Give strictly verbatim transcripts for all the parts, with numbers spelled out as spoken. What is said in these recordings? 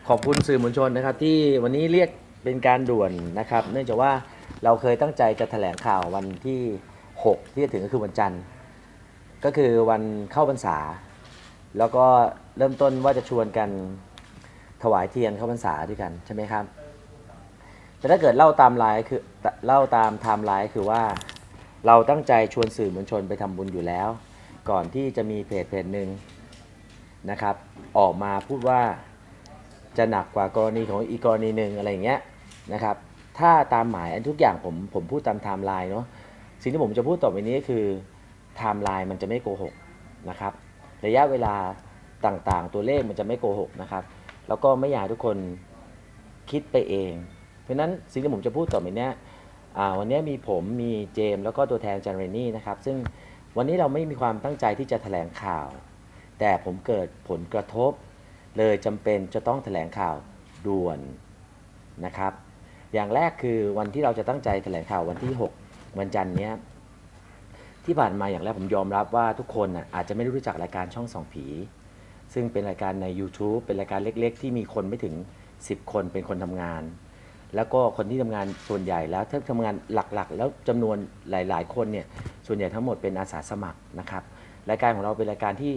ขอบคุณสื่อมวลชนนะครับที่วันนี้เรียกเป็นการด่วนนะครับเนื่องจากว่าเราเคยตั้งใจจะแถลงข่าววันที่หกที่จะถึงก็คือวันจันทร์ก็คือวันเข้าพรรษาแล้วก็เริ่มต้นว่าจะชวนกันถวายเทียนเข้าพรรษาด้วยกันใช่ไหมครับแต่ถ้าเกิดเล่าตามไลน์คือเล่าตามไทม์ไลน์คือว่าเราตั้งใจชวนสื่อมวลชนไปทำบุญอยู่แล้วก่อนที่จะมีเพจเพจหนึ่งนะครับออกมาพูดว่าจะหนักกว่ากรณีของอีกกรณีหนึ่งอะไรอย่างเงี้ยนะครับถ้าตามหมายอันทุกอย่างผมผมพูดตามไทม์ไลน์เนาะสิ่งที่ผมจะพูดต่อไปนี้คือไทม์ไลน์มันจะไม่โกหกนะครับระยะเวลาต่างๆตัวเลขมันจะไม่โกหกนะครับแล้วก็ไม่อยากทุกคนคิดไปเองเพราะฉะนั้นสิ่งที่ผมจะพูดต่อไปเนี้ยวันนี้มีผมมีเจมแล้วก็ตัวแทนจันเรนนี่นะครับซึ่งวันนี้เราไม่มีความตั้งใจที่จะแถลงข่าวแต่ผมเกิดผลกระทบเลยจำเป็นจะต้องแถลงข่าวด่วนนะครับอย่างแรกคือวันที่เราจะตั้งใจแถลงข่าววันที่หกวันจันทร์นี้ที่ผ่านมาอย่างแรกผมยอมรับว่าทุกคนอาจจะไม่รู้จักรายการช่องส่องผีซึ่งเป็นรายการใน YouTube เป็นรายการเล็กๆที่มีคนไม่ถึงสิบคนเป็นคนทำงานแล้วก็คนที่ทำงานส่วนใหญ่แล้วถ้าทำงานหลักๆแล้วจำนวนหลายๆคนเนี่ยส่วนใหญ่ทั้งหมดเป็นอาสาสมัครนะครับรายการของเราเป็นรายการที่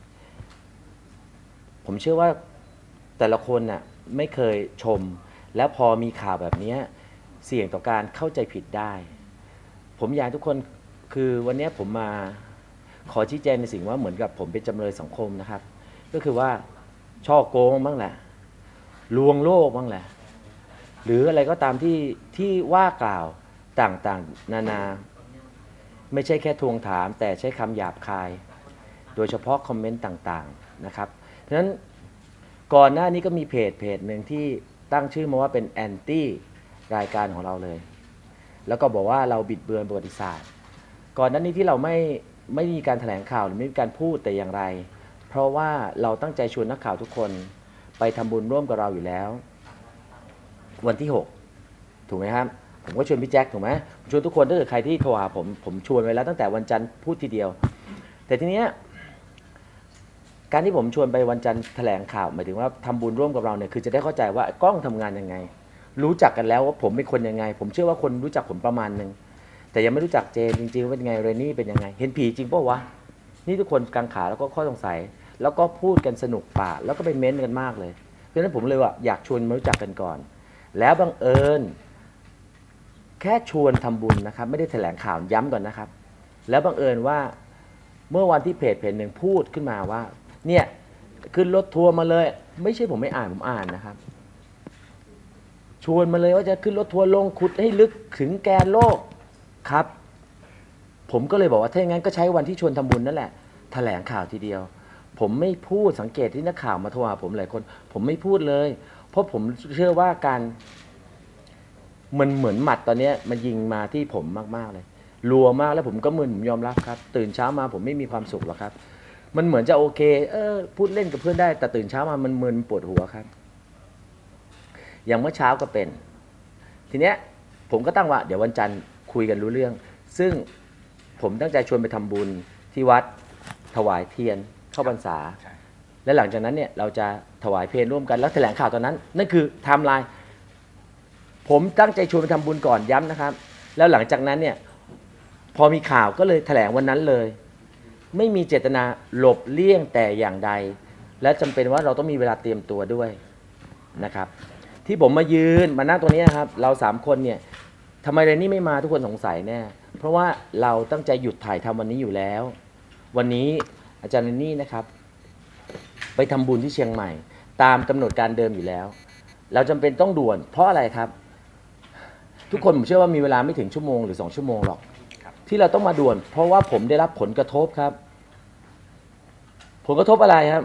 ผมเชื่อว่าแต่ละคนน่ะไม่เคยชมแล้วพอมีข่าวแบบนี้เสี่ยงต่อการเข้าใจผิดได้ผมอยากทุกคนคือวันนี้ผมมาขอชี้แจงในสิ่งว่าเหมือนกับผมเป็นจำเลยสังคมนะครับก็คือว่าช่อโกงบ้างแหละลวงโลกบ้างแหละหรืออะไรก็ตามที่ที่ว่ากล่าวต่างๆนานาไม่ใช่แค่ทวงถามแต่ใช้คำหยาบคายโดยเฉพาะคอมเมนต์ต่างๆนะครับเพราะฉะนั้นก่อนหน้านี้ก็มีเพจเพจหนึ่งที่ตั้งชื่อมาว่าเป็นแอนตี้รายการของเราเลยแล้วก็บอกว่าเราบิดเบือนประวัติศาสตร์ก่อนหน้านี้ที่เราไม่ไม่มีการแถลงข่าวหรือไม่มีการพูดแต่อย่างไรเพราะว่าเราตั้งใจชวนนักข่าวทุกคนไปทำบุญร่วมกับเราอยู่แล้ววันที่หกถูกไหมครับผมก็ชวนพี่แจ็คถูกไหมชวนทุกคนถ้าเกิดใครที่โทรหาผมผมชวนไว้แล้วตั้งแต่วันจันทร์พูดทีเดียวแต่ทีเนี้ยการที่ผมชวนไปวันจันทร์แถลงข่าวหมายถึงว่าทำบุญร่วมกับเราเนี่ยคือจะได้เข้าใจว่ากล้องทำงานยังไงรู้จักกันแล้วว่าผมเป็นคนยังไงผมเชื่อว่าคนรู้จักผมประมาณนึงแต่ยังไม่รู้จักเจนจริงๆว่าเป็นไงเรนนี่เป็นยังไงเห็นผีจริงป่ะวะนี่ทุกคนกังขาแล้วก็ข้อสงสัยแล้วก็พูดกันสนุกปากแล้วก็ไปเม้นกันมากเลยเพราะฉะนั้นผมเลยว่าอยากชวนมารู้จักกันก่อนแล้วบังเอิญแค่ชวนทำบุญนะครับไม่ได้แถลงข่าวย้ำก่อนนะครับแล้วบังเอิญว่าเมื่อวันที่เพจเพจหนึ่งพูดขึ้นมาว่าเนี่ยขึ้นรถทัวร์มาเลยไม่ใช่ผมไม่อ่านผมอ่านนะครับชวนมาเลยว่าจะขึ้นรถทัวร์ลงขุดให้ลึกถึงแกนโลกครับผมก็เลยบอกว่าถ้าอย่างนั้นก็ใช้วันที่ชวนทำบุญนั่นแหละแถลงข่าวทีเดียวผมไม่พูดสังเกตที่นักข่าวมาโทรหาผมหลายคนผมไม่พูดเลยเพราะผมเชื่อว่าการมันเหมือนหมัดตอนนี้มันยิงมาที่ผมมากๆเลยรัวมากแล้วผมก็มึนผมยอมรับครับตื่นเช้ามาผมไม่มีความสุขหรอกครับมันเหมือนจะโอเคเออพูดเล่นกับเพื่อนได้แต่ตื่นเช้ามามันมึนปวดหัวครับอย่างเมื่อเช้าก็เป็นทีเนี้ยผมก็ตั้งว่าเดี๋ยววันจันทร์คุยกันรู้เรื่องซึ่งผมตั้งใจชวนไปทำบุญที่วัดถวายเทียนเข้าพรรษาและหลังจากนั้นเนี่ยเราจะถวายเพลร่วมกันแล้วแถลงข่าวตอนนั้นนั่นคือไทม์ไลน์ผมตั้งใจชวนไปทำบุญก่อนย้ำนะครับแล้วหลังจากนั้นเนี่ยพอมีข่าวก็เลยแถลงวันนั้นเลยไม่มีเจตนาหลบเลี่ยงแต่อย่างใดและจำเป็นว่าเราต้องมีเวลาเตรียมตัวด้วยนะครับที่ผมมายืนมานั่งตัวนี้นะครับเราสามคนเนี่ยทำไมเรนนี่ไม่มาทุกคนสงสัยแน่เพราะว่าเราตั้งใจหยุดถ่ายทำวันนี้อยู่แล้ววันนี้อาจารย์เรนนี่นะครับไปทำบุญที่เชียงใหม่ตามกำหนดการเดิมอยู่แล้วเราจำเป็นต้องด่วนเพราะอะไรครับทุกคนผมเชื่อว่ามีเวลาไม่ถึงชั่วโมงหรือสองชั่วโมงหรอกที่เราต้องมาด่วนเพราะว่าผมได้รับผลกระทบครับผลกระทบอะไรครับ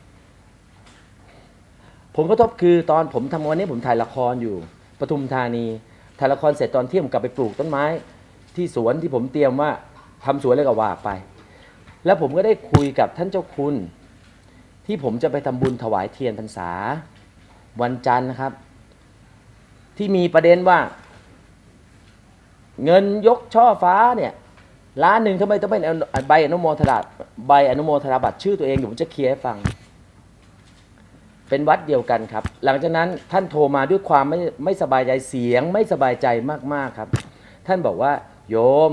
ผลกระทบคือตอนผมทำวันนี้ผมถ่ายละครอยู่ปทุมธานีถ่ายละครเสร็จตอนเที่ยงผมกลับไปปลูกต้นไม้ที่สวนที่ผมเตรียมว่าทำสวนอะไรก็ว่าไปแล้วผมก็ได้คุยกับท่านเจ้าคุณที่ผมจะไปทำบุญถวายเทียนพรรษาวันจันทร์นะครับที่มีประเด็นว่าเงินยกช่อฟ้าเนี่ยล้านหนึ่งทำไมต้องเป็นใบอนุโมทนาใบอนุโมทนาบัตรชื่อตัวเองอยู่ผมจะเคลียร์ให้ฟังเป็นวัดเดียวกันครับหลังจากนั้นท่านโทรมาด้วยความไม่ไม่สบายใจเสียงไม่สบายใจมากๆครับท่านบอกว่าโยม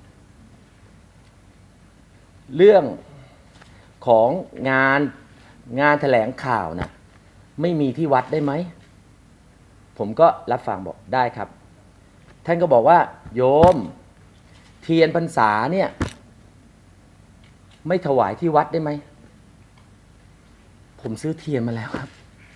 เรื่องของงานงานแถลงข่าวนะไม่มีที่วัดได้ไหมผมก็รับฟังบอกได้ครับท่านก็บอกว่าโยมเทียนพรรษาเนี่ยไม่ถวายที่วัดได้ไหมผมซื้อเทียนมาแล้วครับ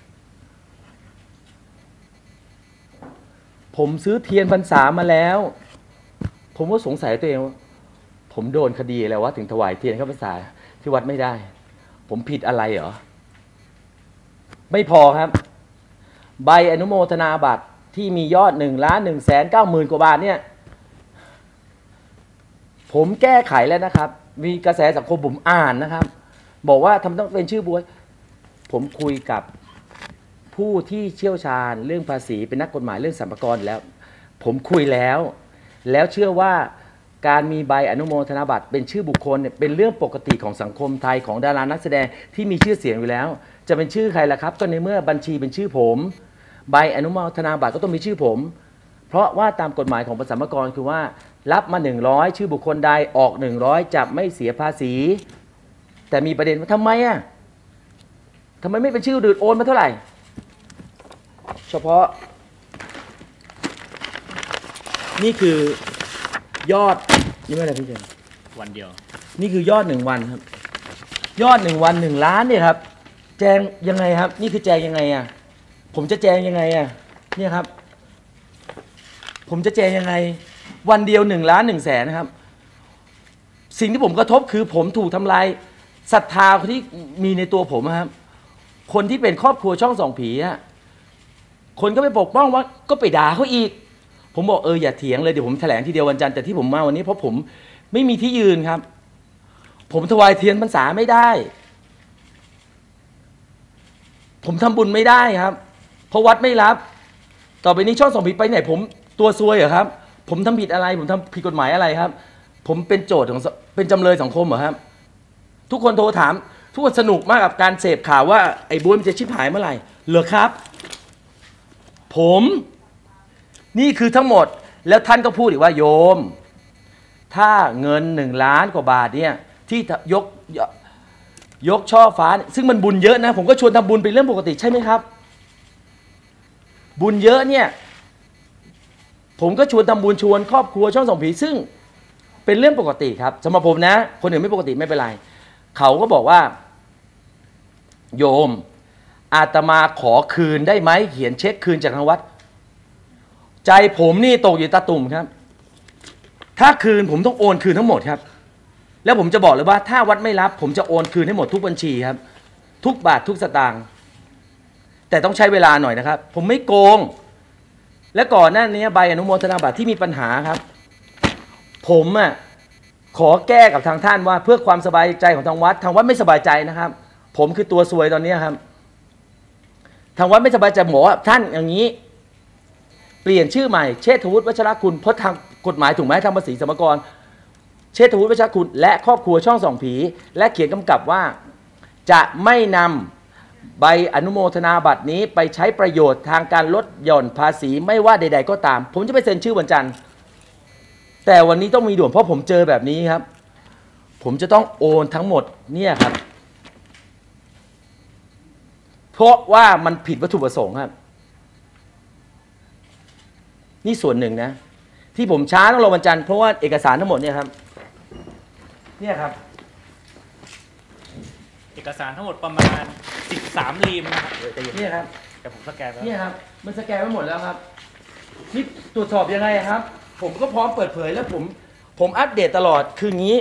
ผมซื้อเทียนพรรษามาแล้วผมก็สงสัยตัวเองว่าผมโดนคดีอะไรวะถึงถวายเทียนเข้าพรรษาที่วัดไม่ได้ผมผิดอะไรเหรอไม่พอครับใบอนุโมทนาบัตรที่มียอดหนึ่งล้านหนึ่งแสนเก้าหมื่นกว่าบาทเนี่ยผมแก้ไขแล้วนะครับมีกระแสสังคมผมอ่านนะครับบอกว่าทำต้องเป็นชื่อบวยผมคุยกับผู้ที่เชี่ยวชาญเรื่องภาษีเป็นนักกฎหมายเรื่องสรรพากรแล้วผมคุยแล้วแล้วเชื่อว่าการมีใบอนุโมทนาบัตรเป็นชื่อบุคคลเนี่ยเป็นเรื่องปกติของสังคมไทยของดารานักแสดงที่มีชื่อเสียงอยู่แล้วจะเป็นชื่อใครล่ะครับก็ในเมื่อบัญชีเป็นชื่อผมใบอนุโมทนาบัตรก็ต้องมีชื่อผมเพราะว่าตามกฎหมายของสรรพากรคือว่ารับมาหนึ่งร้อยชื่อบุคคลใดออกหนึ่งร้อยจะไม่เสียภาษีแต่มีประเด็นว่าทำไมอ่ะทำไมไม่เป็นชื่ออื่นโอนมาเท่าไหร่เฉพาะนี่คือยอดนี่ไม่อะไรพี่เจนวันเดียวนี่คือยอดหนึ่งวันครับยอดหนึ่งวันหนึ่งล้านเนี่ยครับแจงยังไงครับนี่คือแจงยังไงอ่ะผมจะแจงยังไงอ่ะเนี่ยครับผมจะแจงยังไงวันเดียวหนึ่งล้านหนึ่งแสนนะครับสิ่งที่ผมกระทบคือผมถูกทำลายศรัทธาที่มีในตัวผมครับคนที่เป็นครอบครัวช่องส่องผีอะคนก็ไปปกป้องว่าก็ไปด่าเขาอีกผมบอกเอออย่าเถียงเลยเดี๋ยวผมแถลงทีเดียววันจันทร์แต่ที่ผมมาวันนี้เพราะผมไม่มีที่ยืนครับผมถวายเทียนพรรษาไม่ได้ผมทำบุญไม่ได้ครับเพราะวัดไม่รับต่อไปนี้ช่องส่องผีไปไหนผมตัวซวยเหรอครับผมทำผิดอะไรผมทำผิดกฎหมายอะไรครับผมเป็นโจทย์ของเป็นจำเลยสังคมเหรอครับทุกคนโทรถามทุกคนสนุกมากกับการเสพข่าวว่าไอ้บ๊วยมันจะชิบหายเมื่อไหร่เหรอครับผมนี่คือทั้งหมดแล้วท่านก็พูดอีกว่าโยมถ้าเงินหนึ่งล้านกว่าบาทเนี่ยที่ยกยกช่อฟ้าซึ่งมันบุญเยอะนะผมก็ชวนทำบุญเป็นเรื่องปกติใช่ไหมครับบุญเยอะเนี่ยผมก็ชวนทำบุญชวนครอบครัวช่องส่องผีซึ่งเป็นเรื่องปกติครับสำหรับผมนะคนอื่นไม่ปกติไม่เป็นไรเขาก็บอกว่าโยมอาตมาขอคืนได้ไหมเขียนเช็คคืนจากทางวัดใจผมนี่ตกอยู่ตาตุ่มครับถ้าคืนผมต้องโอนคืนทั้งหมดครับแล้วผมจะบอกเลยว่าถ้าวัดไม่รับผมจะโอนคืนให้หมดทุกบัญชีครับทุกบาททุกสตางค์แต่ต้องใช้เวลาหน่อยนะครับผมไม่โกงและก่อนหน้านี้ใบอนุโมทนาบัตรที่มีปัญหาครับผมอ่ะขอแก้กับทางท่านว่าเพื่อความสบายใจของทางวัดทางวัดไม่สบายใจนะครับผมคือตัวซวยตอนนี้ครับทางวัดไม่สบายใจบอกว่าท่านอย่างนี้เปลี่ยนชื่อใหม่เชษฐวุฒิวัชรคุณเพราะทางกฎหมายถูกไหมทางภาษีสรรพากรเชษฐวุฒิวัชรคุณและครอบครัวช่องส่องผีและเขียนกำกับว่าจะไม่นำใบอนุโมทนาบัตรนี้ไปใช้ประโยชน์ทางการลดหย่อนภาษีไม่ว่าใดๆก็ตามผมจะไปเซ็นชื่อวันจันทร์แต่วันนี้ต้องมีด่วนเพราะผมเจอแบบนี้ครับผมจะต้องโอนทั้งหมดเนี่ยครับเพราะว่ามันผิดวัตถุประสงค์ครับนี่ส่วนหนึ่งนะที่ผมช้าต้องรอวันจันทร์เพราะว่าเอกสารทั้งหมดเนี่ยครับเนี่ยครับเอกสารทั้งหมดประมาณสิบสามรีมนะครับเนี่ยครับแต่ผมสแกนแล้วเนี่ยครับมันสแกนไว้หมดแล้วครับนี่ตรวจสอบยังไงครับผมก็พร้อมเปิดเผยแล้วผมผมอัปเดตตลอดคืองี้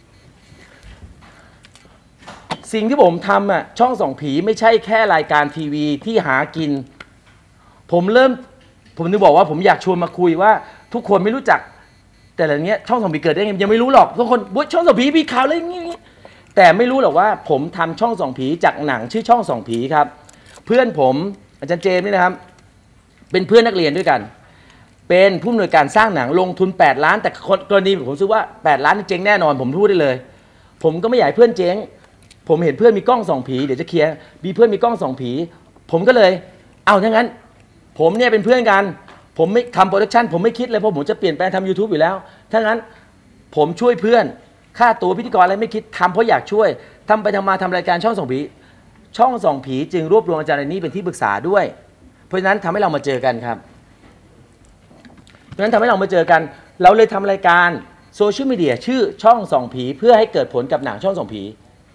สิ่งที่ผมทำอ่ะช่องส่องผีไม่ใช่แค่รายการทีวีที่หากินผมเริ่มผมนึกบอกว่าผมอยากชวนมาคุยว่าทุกคนไม่รู้จักแต่ละเนี้ยช่องส่องผีเกิดได้ไงยังไม่รู้หรอกทุกคนบุ๊ช่องส่องผีมีข่าวอะไรอย่างงี้แต่ไม่รู้หรอกว่าผมทำช่องส่องผีจากหนังชื่อช่องส่องผีครับเพื่อนผมอาจารย์เจมส์นี่นะครับเป็นเพื่อนนักเรียนด้วยกันเป็นผู้อำนวยการสร้างหนังลงทุนแปดล้านแต่กรณีผมคิดว่าแปดล้านเจ๊งแน่นอนผมพูดได้เลยผมก็ไม่อยากเพื่อนเจ๊งผมเห็นเพื่อนมีกล้องส่องผีเดี๋ยวจะเคลียร์มีเพื่อนมีกล้องส่องผีผมก็เลยเอาถ้างั้นผมเนี่ยเป็นเพื่อนกันผมไม่ทำโปรดักชันผมไม่คิดเลยเพราะผมจะเปลี่ยนแปลงทำ YouTube อยู่แล้วถ้างั้นผมช่วยเพื่อนค่าตัวพิธีกรอะไรไม่คิดทำเพราะอยากช่วยทำไปทำมาทำรายการช่องส่องผีช่องส่องผีจึงรวบรวมอาจารย์นี้เป็นที่ปรึกษาด้วยเพราะฉะนั้นทำให้เรามาเจอกันครับเพราะฉะนั้นทำให้เรามาเจอกันเราเลยทำรายการโซเชียลมีเดียชื่อช่องส่องผีเพื่อให้เกิดผลกับหนังช่องส่องผี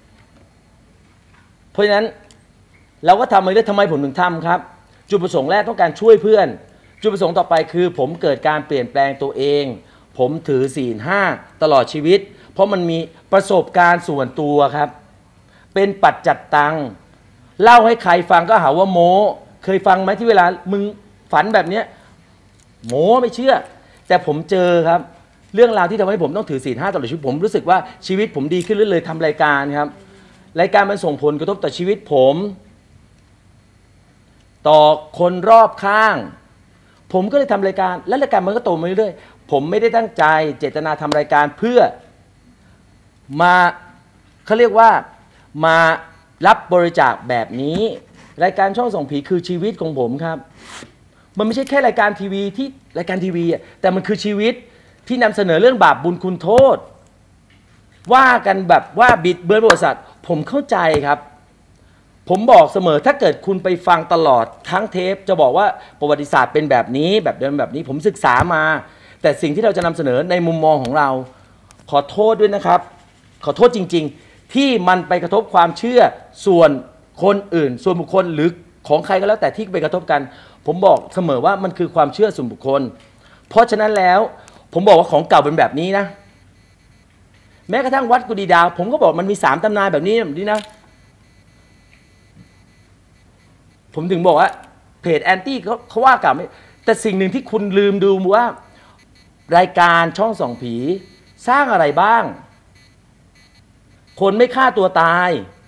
เพราะฉะนั้นเราก็ทำมาเรื่อยทำไมผมถึงทำครับจุดประสงค์แรกต้องการช่วยเพื่อนจุดประสงค์ต่อไปคือผมเกิดการเปลี่ยนแปลงตัวเองผมถือศีลห้าตลอดชีวิตเพราะมันมีประสบการณ์ส่วนตัวครับเป็นปัจจัตตังเล่าให้ใครฟังก็หาว่าโม้เคยฟังไหมที่เวลามึงฝันแบบเนี้ยโม้ไม่เชื่อแต่ผมเจอครับเรื่องราวที่ทำให้ผมต้องถือศีลห้าตลอดชีวิตผมรู้สึกว่าชีวิตผมดีขึ้นเรื่อยๆทำรายการครับรายการมันส่งผลกระทบต่อชีวิตผมต่อคนรอบข้างผมก็เลยทำรายการและรายการมันก็โตมาเรื่อยๆผมไม่ได้ตั้งใจเจตนาทำรายการเพื่อมาเขาเรียกว่ามารับบริจาคแบบนี้รายการช่องส่องผีคือชีวิตของผมครับมันไม่ใช่แค่รายการทีวีที่รายการทีวีแต่มันคือชีวิตที่นำเสนอเรื่องบาปบุญคุณโทษว่ากันแบบว่าบิดเบือนประวัติศาสตร์ผมเข้าใจครับผมบอกเสมอถ้าเกิดคุณไปฟังตลอดทั้งเทปจะบอกว่าประวัติศาสตร์เป็นแบบนี้แบบเดิมแบบนี้ผมศึกษามาแต่สิ่งที่เราจะนำเสนอในมุมมองของเราขอโทษด้วยนะครับขอโทษจริงๆที่มันไปกระทบความเชื่อส่วนคนอื่นส่วนบุคคลหรือของใครก็แล้วแต่ที่ไปกระทบกันผมบอกเสมอว่ามันคือความเชื่อส่วนบุคคลเพราะฉะนั้นแล้วผมบอกว่าของเก่าเป็นแบบนี้นะแม้กระทั่งวัดกุดีดาวผมก็บอกมันมีสามตำนานแบบนี้แบบนี้นะผมถึงบอกว่าเพจแอนตี้เขาเขาว่ากล่าวไม่แต่สิ่งหนึ่งที่คุณลืมดูว่ารายการช่องส่องผีสร้างอะไรบ้างคนไม่ฆ่าตัวตาย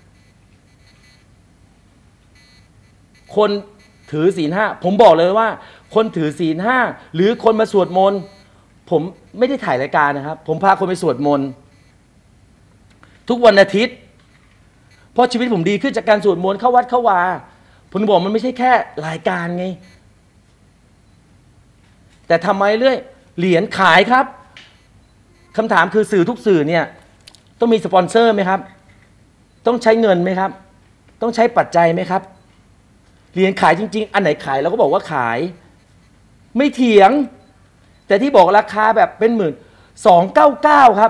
คนถือศีลห้าผมบอกเลยว่าคนถือศีลห้าหรือคนมาสวดมนต์ผมไม่ได้ถ่ายรายการนะครับผมพาคนไปสวดมนต์ทุกวันอาทิตย์เพราะชีวิตผมดีขึ้นจากการสวดมนต์เข้าวัดเข้าวาผมบอกมันไม่ใช่แค่รายการไงแต่ทำไมเรื่อยเหรียญขายครับคำถามคือสื่อทุกสื่อเนี่ยต้องมีสปอนเซอร์ไหมครับต้องใช้เงินไหมครับต้องใช้ปัจจัยไหมครับเหรียญขายจริงๆอันไหนขายเราก็บอกว่าขายไม่เถียงแต่ที่บอกราคาแบบเป็นหมื่นสองเก้าเก้าครับ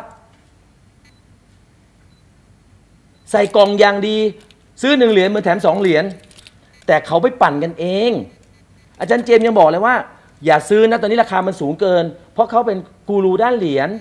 ใส่กล่องอย่างดีซื้อหนึ่งเหรียญมือแถมสองเหรียญแต่เขาไปปั่นกันเองอาจารย์เจมส์ยังบอกเลยว่าอย่าซื้อนะตอนนี้ราคามันสูงเกินเพราะเขาเป็นกูรูด้านเหรียญ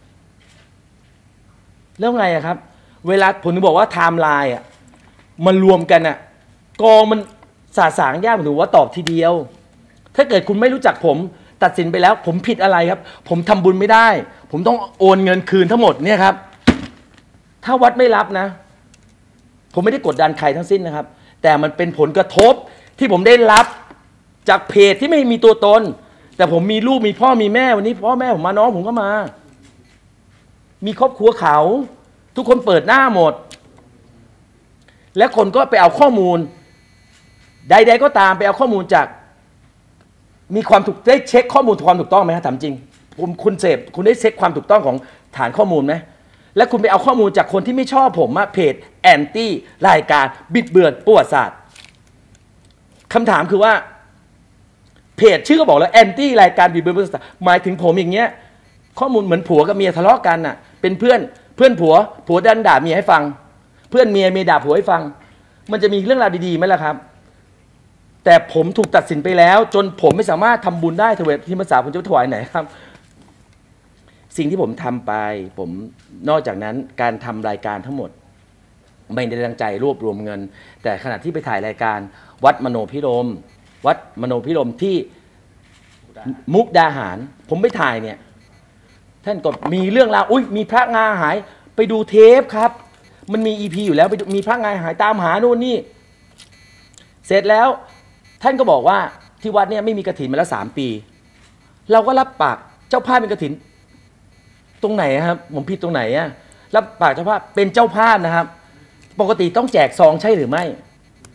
แล้วไงอะครับเวลาผมถึงบอกว่าไทม์ไลน์อะมันรวมกันอะกองมันสาสางยากผมถือว่าตอบทีเดียวถ้าเกิดคุณไม่รู้จักผมตัดสินไปแล้วผมผิดอะไรครับผมทำบุญไม่ได้ผมต้องโอนเงินคืนทั้งหมดเนี่ยครับถ้าวัดไม่รับนะผมไม่ได้กดดันใครทั้งสิ้นนะครับแต่มันเป็นผลกระทบที่ผมได้รับจากเพจที่ไม่มีตัวตนแต่ผมมีลูกมีพ่อมีแม่วันนี้พ่อแม่ผมมาน้องผมก็มามีครอบครัวเขาทุกคนเปิดหน้าหมดและคนก็ไปเอาข้อมูลใดๆก็ตามไปเอาข้อมูลจากมีความถูกได้เช็คข้อมูลความถูกต้องไหมครับถามจริงคุณคุณเสพคุณได้เช็คความถูกต้องของฐานข้อมูลไหมและคุณไปเอาข้อมูลจากคนที่ไม่ชอบผมอะเพจแอนตี้รายการบิดเบือนประวัติศาสตร์คำถามคือว่าเพจชื่อก็บอกแล้วแอนตี้รายการบิดเบือนประวัติศาสตร์หมายถึงผมอย่างเงี้ยข้อมูลเหมือนผัวกับเมียทะเลาะกันน่ะเป็นเพื่อนเพื่อนผัวผัวดันด่าเมียให้ฟังเพื่อนเมียเมียด่าผัวให้ฟังมันจะมีเรื่องราวดีๆไหมล่ะครับแต่ผมถูกตัดสินไปแล้วจนผมไม่สามารถทำบุญได้ถวายที่ภาษาผมจะถวายไหนครับสิ่งที่ผมทำไปผมนอกจากนั้นการทำรายการทั้งหมดไม่ได้ตั้งใจรวบรวมเงินแต่ขณะที่ไปถ่ายรายการวัดมโนพิรมวัดมโนพิรมที่มุกดาหารผมไปถ่ายเนี่ยท่านก็มีเรื่องราวอุ้ยมีพระงาหายไปดูเทปครับมันมี อี พี อยู่แล้วไปมีพระงาหายตามหาโน่นนี่เสร็จแล้วท่านก็บอกว่าที่วัดเนี่ยไม่มีกฐินมาแล้วสามปีเราก็รับปากเจ้าภาพเป็นกฐินตรงไหนครับผมผิดตรงไหนอะรับปากเจ้าภาพเป็นเจ้าภาพนะครับปกติต้องแจกซองใช่หรือไม่แต่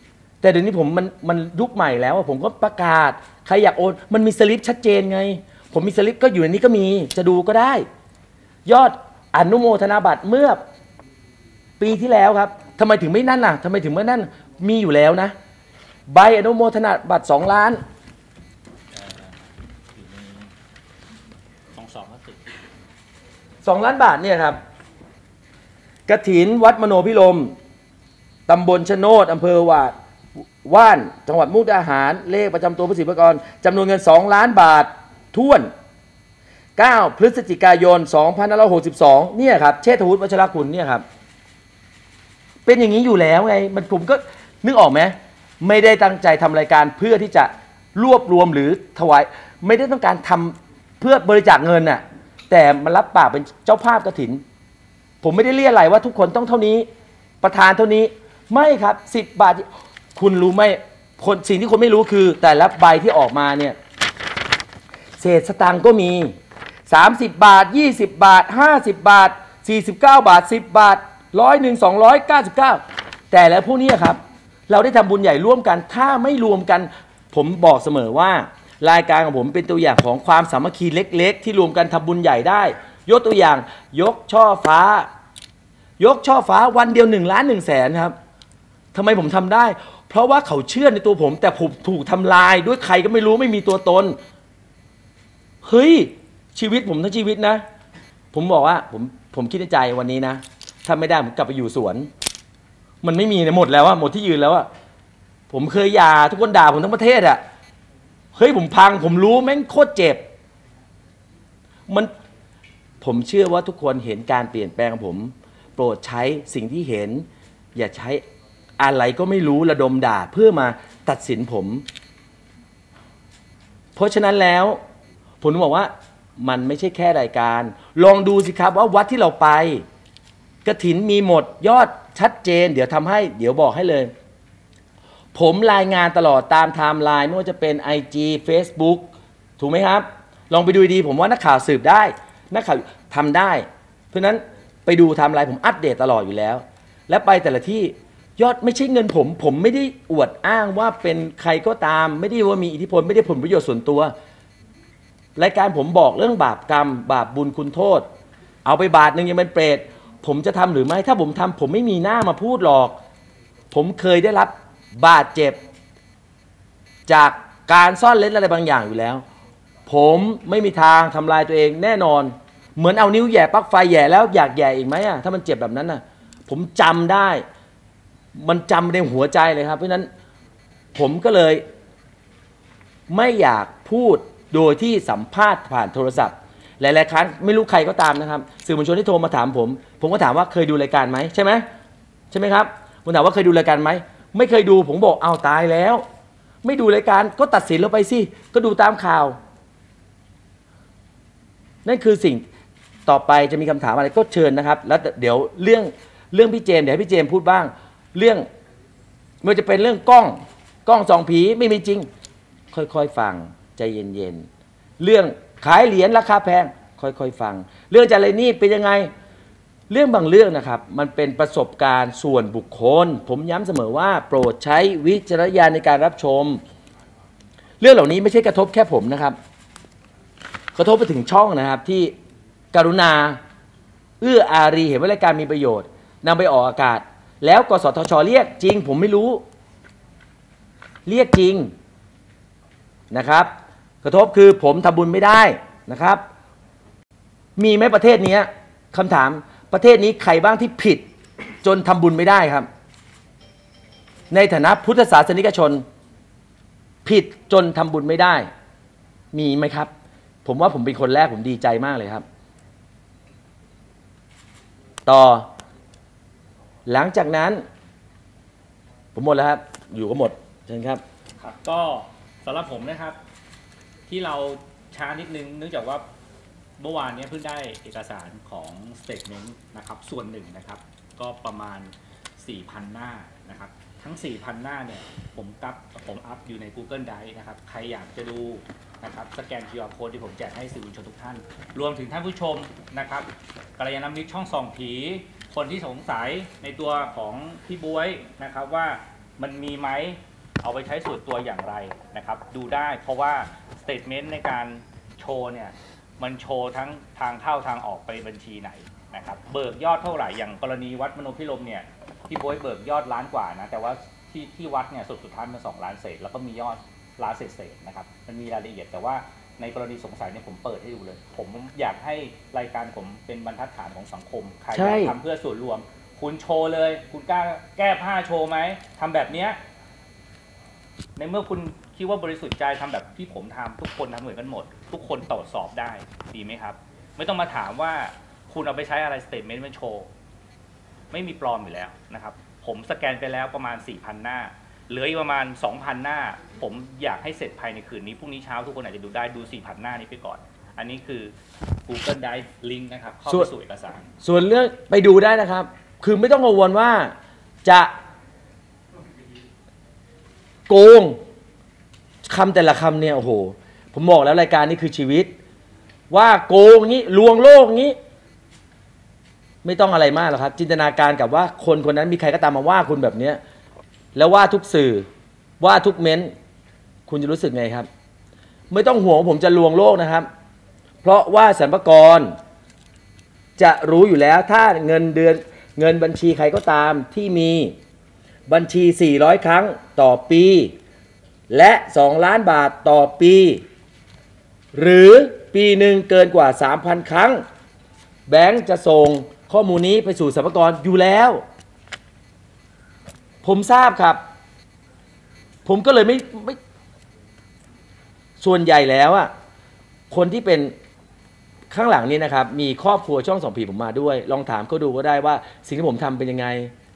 แต่เดี๋ยวนี้ผมมันมันยุคใหม่แล้วผมก็ประกาศใครอยากโอนมันมีสลิปชัดเจนไงผมมีสลิปก็อยู่ในนี้ก็มีจะดูก็ได้ยอดอนุโมทนาบัตรเมื่อปีที่แล้วครับทำไมถึงไม่นั่นน่ะทำไมถึงไม่นั่นมีอยู่แล้วนะใบอนุโมทนาบัตรสองล้านสองสองก็ติดสองล้านบาทเนี่ยครับกฐินวัดมโนพิรมตำบลชโนดอำเภอวาดว่านจังหวัดมุกดาหารเลขประจำตัวพระศิษย์พระกรจำนวนเงินสองล้านบาทท้วนเก้าพฤศจิกายนสองพันห้าร้อยหกสิบสองเนี่ยครับเชษฐวุฒิวัชรคุณเนี่ยครับเป็นอย่างนี้อยู่แล้วไงมันผมก็นึกออกไหมไม่ได้ตั้งใจทำรายการเพื่อที่จะรวบรวมหรือถวายไม่ได้ต้องการทำเพื่อบริจาคเงินน่ะแต่มันรับปากเป็นเจ้าภาพกฐินผมไม่ได้เรียกอะไรว่าทุกคนต้องเท่านี้ประธานเท่านี้ไม่ครับสิบบาทคุณรู้ไหมคนสิ่งที่คนไม่รู้คือแต่ละใบที่ออกมาเนี่ยเศษสตังค์ก็มีสามสิบบาทยี่สิบบาทห้าสิบบาทสี่สิบเก้าบาทสิบบาทร้อยหนึ่งสองร้อยเก้าสิบเก้าแต่แล้วพวกนี้ครับเราได้ทำบุญใหญ่ร่วมกันถ้าไม่รวมกันผมบอกเสมอว่ารายการของผมเป็นตัวอย่างของความสามัคคีเล็กๆที่รวมกันทำบุญใหญ่ได้ยกตัวอย่างยกช่อฟ้ายกช่อฟ้าวันเดียวหนึ่งล้านหนึ่งแสนครับทำไมผมทำได้เพราะว่าเขาเชื่อในตัวผมแต่ผมถูกทำลายด้วยใครก็ไม่รู้ไม่มีตัวตนเฮ้ยชีวิตผมทั้งชีวิตนะผมบอกว่าผมผมคิดในใจวันนี้นะถ้าไม่ได้ผมกลับไปอยู่สวนมันไม่มีหมดแล้วอะหมดที่ยืนแล้วอะผมเคยหย่าทุกคนด่าผมทั้งประเทศอะเฮ้ยผมพังผมรู้แม่งโคตรเจ็บมันผมเชื่อว่าทุกคนเห็นการเปลี่ยนแปลงของผมโปรดใช้สิ่งที่เห็นอย่าใช้อะไรก็ไม่รู้ระดมด่าเพื่อมาตัดสินผมเพราะฉะนั้นแล้วผมบอกว่ามันไม่ใช่แค่รายการลองดูสิครับว่าวัดที่เราไปกฐินมีหมดยอดชัดเจนเดี๋ยวทำให้เดี๋ยวบอกให้เลยผมรายงานตลอดตามไทม์ไลน์ไม่ว่าจะเป็น ไอ จี Facebook ถูกไหมครับลองไปดูดีผมว่านักข่าวสืบได้นักข่าวทำได้เพราะฉะนั้นไปดูไทม์ไลน์ผมอัปเดตตลอดอยู่แล้วและไปแต่ละที่ยอดไม่ใช่เงินผมผมไม่ได้อวดอ้างว่าเป็นใครก็ตามไม่ได้ว่ามีอิทธิพลไม่ได้ผลประโยชน์ส่วนตัวรายการผมบอกเรื่องบาปกรรมบาปบุญคุณโทษเอาไปบาทหนึ่งยังเป็นเปรตผมจะทำหรือไม่ถ้าผมทำผมไม่มีหน้ามาพูดหรอกผมเคยได้รับบาดเจ็บจากการซ่อนเร้นอะไรบางอย่างอยู่แล้วผมไม่มีทางทำลายตัวเองแน่นอนเหมือนเอานิ้วแย่ปลั๊กไฟแย่แล้วอยากแย่อีกไหมอะถ้ามันเจ็บแบบนั้นน่ะผมจำได้มันจำในหัวใจเลยครับเพราะฉะนั้นผมก็เลยไม่อยากพูดโดยที่สัมภาษณ์ผ่านโทรศัพท์หลายๆครั้งไม่รู้ใครก็ตามนะครับสื่อมวลชนที่โทรมาถามผมผมก็ถามว่าเคยดูรายการไหมใช่ไหมใช่ไหมครับผมถามว่าเคยดูรายการไหมไม่เคยดูผมบอกเอาตายแล้วไม่ดูรายการก็ตัดสินเราไปสิก็ดูตามข่าวนั่นคือสิ่งต่อไปจะมีคำถามอะไรก็เชิญนะครับแล้วเดี๋ยวเรื่องเรื่องพี่เจมส์เดี๋ยวให้พี่เจมส์พูดบ้างเรื่องไม่ว่าจะเป็นเรื่องกล้องกล้องส่องผีไม่มีจริงค่อยๆฟังใจเย็นๆเรื่องขายเหรียญราคาแพงค่อยๆฟังเรื่องจะอะไรนี่เป็นยังไงเรื่องบางเรื่องนะครับมันเป็นประสบการณ์ส่วนบุคคลผมย้ำเสมอว่าโปรดใช้วิจารณญาณในการรับชมเรื่องเหล่านี้ไม่ใช่กระทบแค่ผมนะครับกระทบไปถึงช่องนะครับที่กรุณาเอื้ออารีเห็นว่ารายการมีประโยชน์นำไปออกอากาศแล้วกสทช.เรียกจริงผมไม่รู้เรียกจริงนะครับกระทบคือผมทำบุญไม่ได้นะครับมีไหมประเทศนี้คำถามประเทศนี้ใครบ้างที่ผิดจนทำบุญไม่ได้ครับในฐานะพุทธศาสนิกชนผิดจนทำบุญไม่ได้มีไหมครับผมว่าผมเป็นคนแรกผมดีใจมากเลยครับต่อหลังจากนั้นผมหมดแล้วครับอยู่ก็หมดเชิญครับครับก็สำหรับผมนะครับที่เราช้านิดนึงเนื่องจากว่าเมื่อวานนี้เพิ่งได้เอกสารของ statement นะครับส่วนหนึ่งนะครับก็ประมาณ สี่พัน หน้านะครับทั้ง สี่พัน หน้าเนี่ยผมตับผมอัพอยู่ใน Google Drive นะครับใครอยากจะดูนะครับสแกน คิว อาร์ Code ที่ผมแจกให้สื่อมวลชนทุกท่านรวมถึงท่านผู้ชมนะครับกัลยาณมิตรช่องส่องผีคนที่สงสัยในตัวของพี่บ๊วยนะครับว่ามันมีไหมเอาไปใช้ส่วนตัวอย่างไรนะครับดูได้เพราะว่าสเตทเมนต์ในการโชว์เนี่ยมันโชว์ทั้งทางเข้าทางออกไปบัญชีไหนนะครับเบิกยอดเท่าไหร่อย่างกรณีวัดมโนพิรมเนี่ยพี่โบ๊ยเบิกยอดล้านกว่านะแต่ว่าที่ที่วัดเนี่ยสุดสุดท้ายมันสองล้านเศษแล้วก็มียอดล้านเศษเศษนะครับมันมีรายละเอียดแต่ว่าในกรณีสงสัยเนี่ยผมเปิดให้ดูเลยผมอยากให้รายการผมเป็นบรรทัดฐานของสังคมใครอยากทำเพื่อส่วนรวมคุณโชว์เลยคุณกล้าแก้ผ้าโชว์ไหมทำแบบเนี้ยในเมื่อคุณคิดว่าบริสุทธิ์ใจทำแบบที่ผมทำทุกคนทำเหมือนกันหมดทุกคนตรวจสอบได้ดีไหมครับไม่ต้องมาถามว่าคุณเอาไปใช้อะไรสเตทเมนต์มาโชว์ไม่มีปลอมอยู่แล้วนะครับผมสแกนไปแล้วประมาณ สี่พัน หน้าเหลืออีกประมาณ สองพัน หน้าผมอยากให้เสร็จภายในคืนนี้พรุ่งนี้เช้าทุกคนอาจจะดูได้ดู สี่พัน หน้านี้ไปก่อนอันนี้คือ Google Drive ลิงก์นะครับเข้าไปสู่เอกสารส่วนเรื่องไปดูได้นะครับคือไม่ต้องกังวลว่าจะโกงคำแต่ละคำเนี่ยโอ้โหผมบอกแล้วรายการนี้คือชีวิตว่าโกงงี้ลวงโลกงี้ไม่ต้องอะไรมากหรอกครับจินตนาการกับว่าคนคนนั้นมีใครก็ตามมาว่าคุณแบบนี้แล้วว่าทุกสื่อว่าทุกเม้นคุณจะรู้สึกไงครับไม่ต้องห่วงผมจะลวงโลกนะครับเพราะว่าสรรพากรจะรู้อยู่แล้วถ้าเงินเดือนเงินบัญชีใครก็ตามที่มีบัญชีสี่ร้อยครั้งต่อปีและสองล้านบาทต่อปีหรือปีหนึ่งเกินกว่า สามพัน ครั้งแบงก์จะส่งข้อมูลนี้ไปสู่สรรพากรอยู่แล้วผมทราบครับผมก็เลยไม่ไม่ส่วนใหญ่แล้วอ่ะคนที่เป็นข้างหลังนี้นะครับมีครอบครัวช่องสองผีผมมาด้วยลองถามเขาดูก็ได้ว่าสิ่งที่ผมทำเป็นยังไง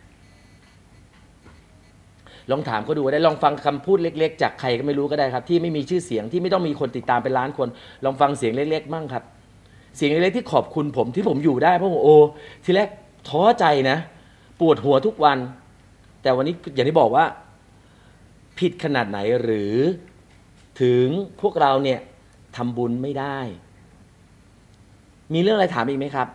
ลองถามเขาดูได้ลองฟังคำพูดเล็กๆจากใครก็ไม่รู้ก็ได้ครับที่ไม่มีชื่อเสียงที่ไม่ต้องมีคนติดตามเป็นล้านคนลองฟังเสียงเล็กๆมั่งครับเสียงเล็กๆที่ขอบคุณผมที่ผมอยู่ได้เพราะผมโอ้ทีแรกท้อใจนะปวดหัวทุกวันแต่วันนี้อย่างที่บอกว่าผิดขนาดไหนหรือถึงพวกเราเนี่ยทำบุญไม่ได้มีเรื่องอะไรถามอีกไหมครับ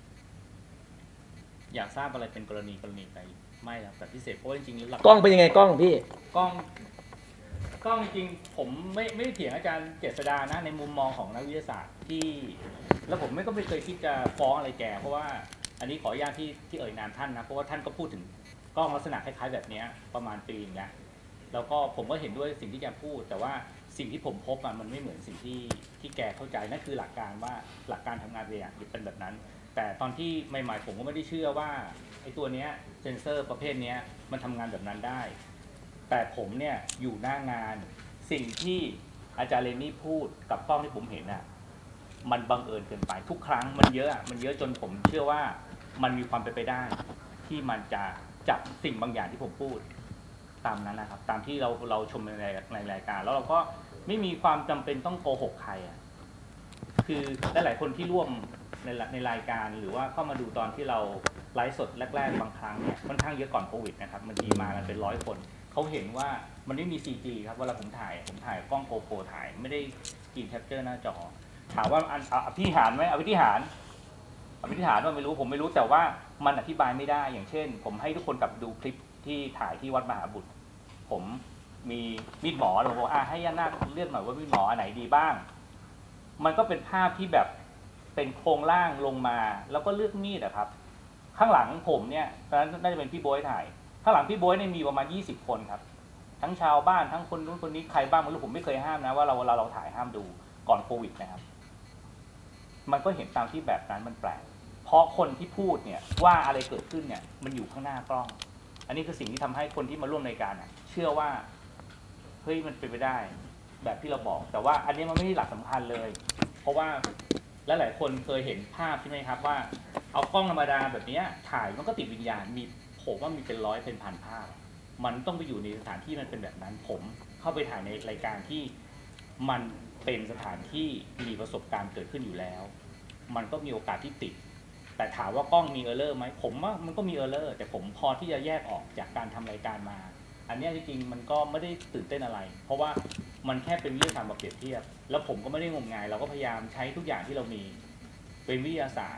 อยากทราบอะไรเป็นกรณีกรณีไปไม่ครับแต่พิเศษเพราะจริงๆหลักกล้องเป็นยังไงกล้องพี่กล้องกล้องจริงๆผมไม่ไม่เถียงอาจารย์เจษฎานะในมุมมองของนักวิทยาศาสตร์ที่แล้วผมไม่ก็ไม่เคยคิดจะฟ้องอะไรแกเพราะว่าอันนี้ขออนุญาตที่ที่เอ่ยนามท่านนะเพราะว่าท่านก็พูดถึงกล้องลักษณะคล้ายๆแบบนี้ประมาณปีนึงนะแล้วก็ผมก็เห็นด้วยสิ่งที่แกพูดแต่ว่าสิ่งที่ผมพบมันไม่เหมือนสิ่งที่ที่แกเข้าใจนั่นคือหลักการว่าหลักการทำงานเนี่ยเป็นแบบนั้นแต่ตอนที่ใหม่ๆผมก็ไม่ได้เชื่อว่าไอ้ตัวเนี้ยเซนเซอร์ประเภทนี้มันทำงานแบบนั้นได้แต่ผมเนี่ยอยู่หน้างานสิ่งที่อาจารย์เรนนี่พูดกับกล้องที่ผมเห็นน่ะมันบังเอิญเกินไปทุกครั้งมันเยอะมันเยอะจนผมเชื่อว่ามันมีความเป็นไปได้ที่มันจะจับสิ่งบางอย่างที่ผมพูดตามนั้นนะครับตามที่เราเราชมในในรายการแล้วเราก็ไม่มีความจำเป็นต้องโกหกใครอ่ะคือหลายๆคนที่ร่วมในในรายการหรือว่าเข้ามาดูตอนที่เราไลฟ์สดแรกๆบางครั้งเนี่ยค่อนข้างเยอะก่อนโควิดนะครับบางทีมากันเป็นร้อยคนเขาเห็นว่ามันไม่มี ซี จี ครับเวลาผมถ่ายผมถ่ายกล้องโกโปรถ่ายไม่ได้กินแคปเจอร์หน้าจอถามว่าอันอภิหารไหมอภิหารอภิหารว่าไม่รู้ผมไม่รู้แต่ว่ามันอธิบายไม่ได้อย่างเช่นผมให้ทุกคนกลับดูคลิปที่ถ่ายที่วัดมหาบุตรผมมีมีดหมอเราบอกอ่ะให้ย่านาคเลือกหน่อยว่ามีดหมออันไหนดีบ้างมันก็เป็นภาพที่แบบเป็นโครงล่างลงมาแล้วก็เลือกมีดอะครับข้างหลังผมเนี่ยตอนนั้นน่าจะเป็นพี่โบ๊ยถ่ายข้างหลังพี่โบ๊ยเนี่ยมีประมาณยี่สิบคนครับทั้งชาวบ้านทั้งคนนู้นคนนี้ใครบ้างไม่รู้ผมไม่เคยห้ามนะว่าเราเราเราถ่ายห้ามดูก่อนโควิดนะครับมันก็เห็นตามที่แบบนั้นมันแปลกเพราะคนที่พูดเนี่ยว่าอะไรเกิดขึ้นเนี่ยมันอยู่ข้างหน้ากล้องอันนี้คือสิ่งที่ทำให้คนที่มาร่วมรายการน่ะเชื่อว่าเฮ้ยมันเป็นไปได้แบบที่เราบอกแต่ว่าอันนี้มันไม่ใช่หลักสำคัญเลยเพราะว่าและหลายคนเคยเห็นภาพใช่ไหมครับว่าเอากล้องธรรมดาแบบนี้ถ่ายมันก็ติดวิญญาณมีผมว่ามีเป็นร้อยเป็นพันภาพมันต้องไปอยู่ในสถานที่มันเป็นแบบนั้นผมเข้าไปถ่ายในรายการที่มันเป็นสถานที่มีประสบการณ์เกิดขึ้นอยู่แล้วมันก็มีโอกาสที่ติดแต่ถามว่ากล้องมีเออร์เลอร์ไหมผมว่ามันก็มีเออร์เลอร์แต่ผมพอที่จะแยกออกจากการทำรายการมาอันนี้จริงๆมันก็ไม่ได้ตื่นเต้นอะไรเพราะว่ามันแค่เป็นวิทยาศาสตร์มาเปรียบเทียบแล้วผมก็ไม่ได้งมงายเราก็พยายามใช้ทุกอย่างที่เรามีเป็นวิทยาศาสตร์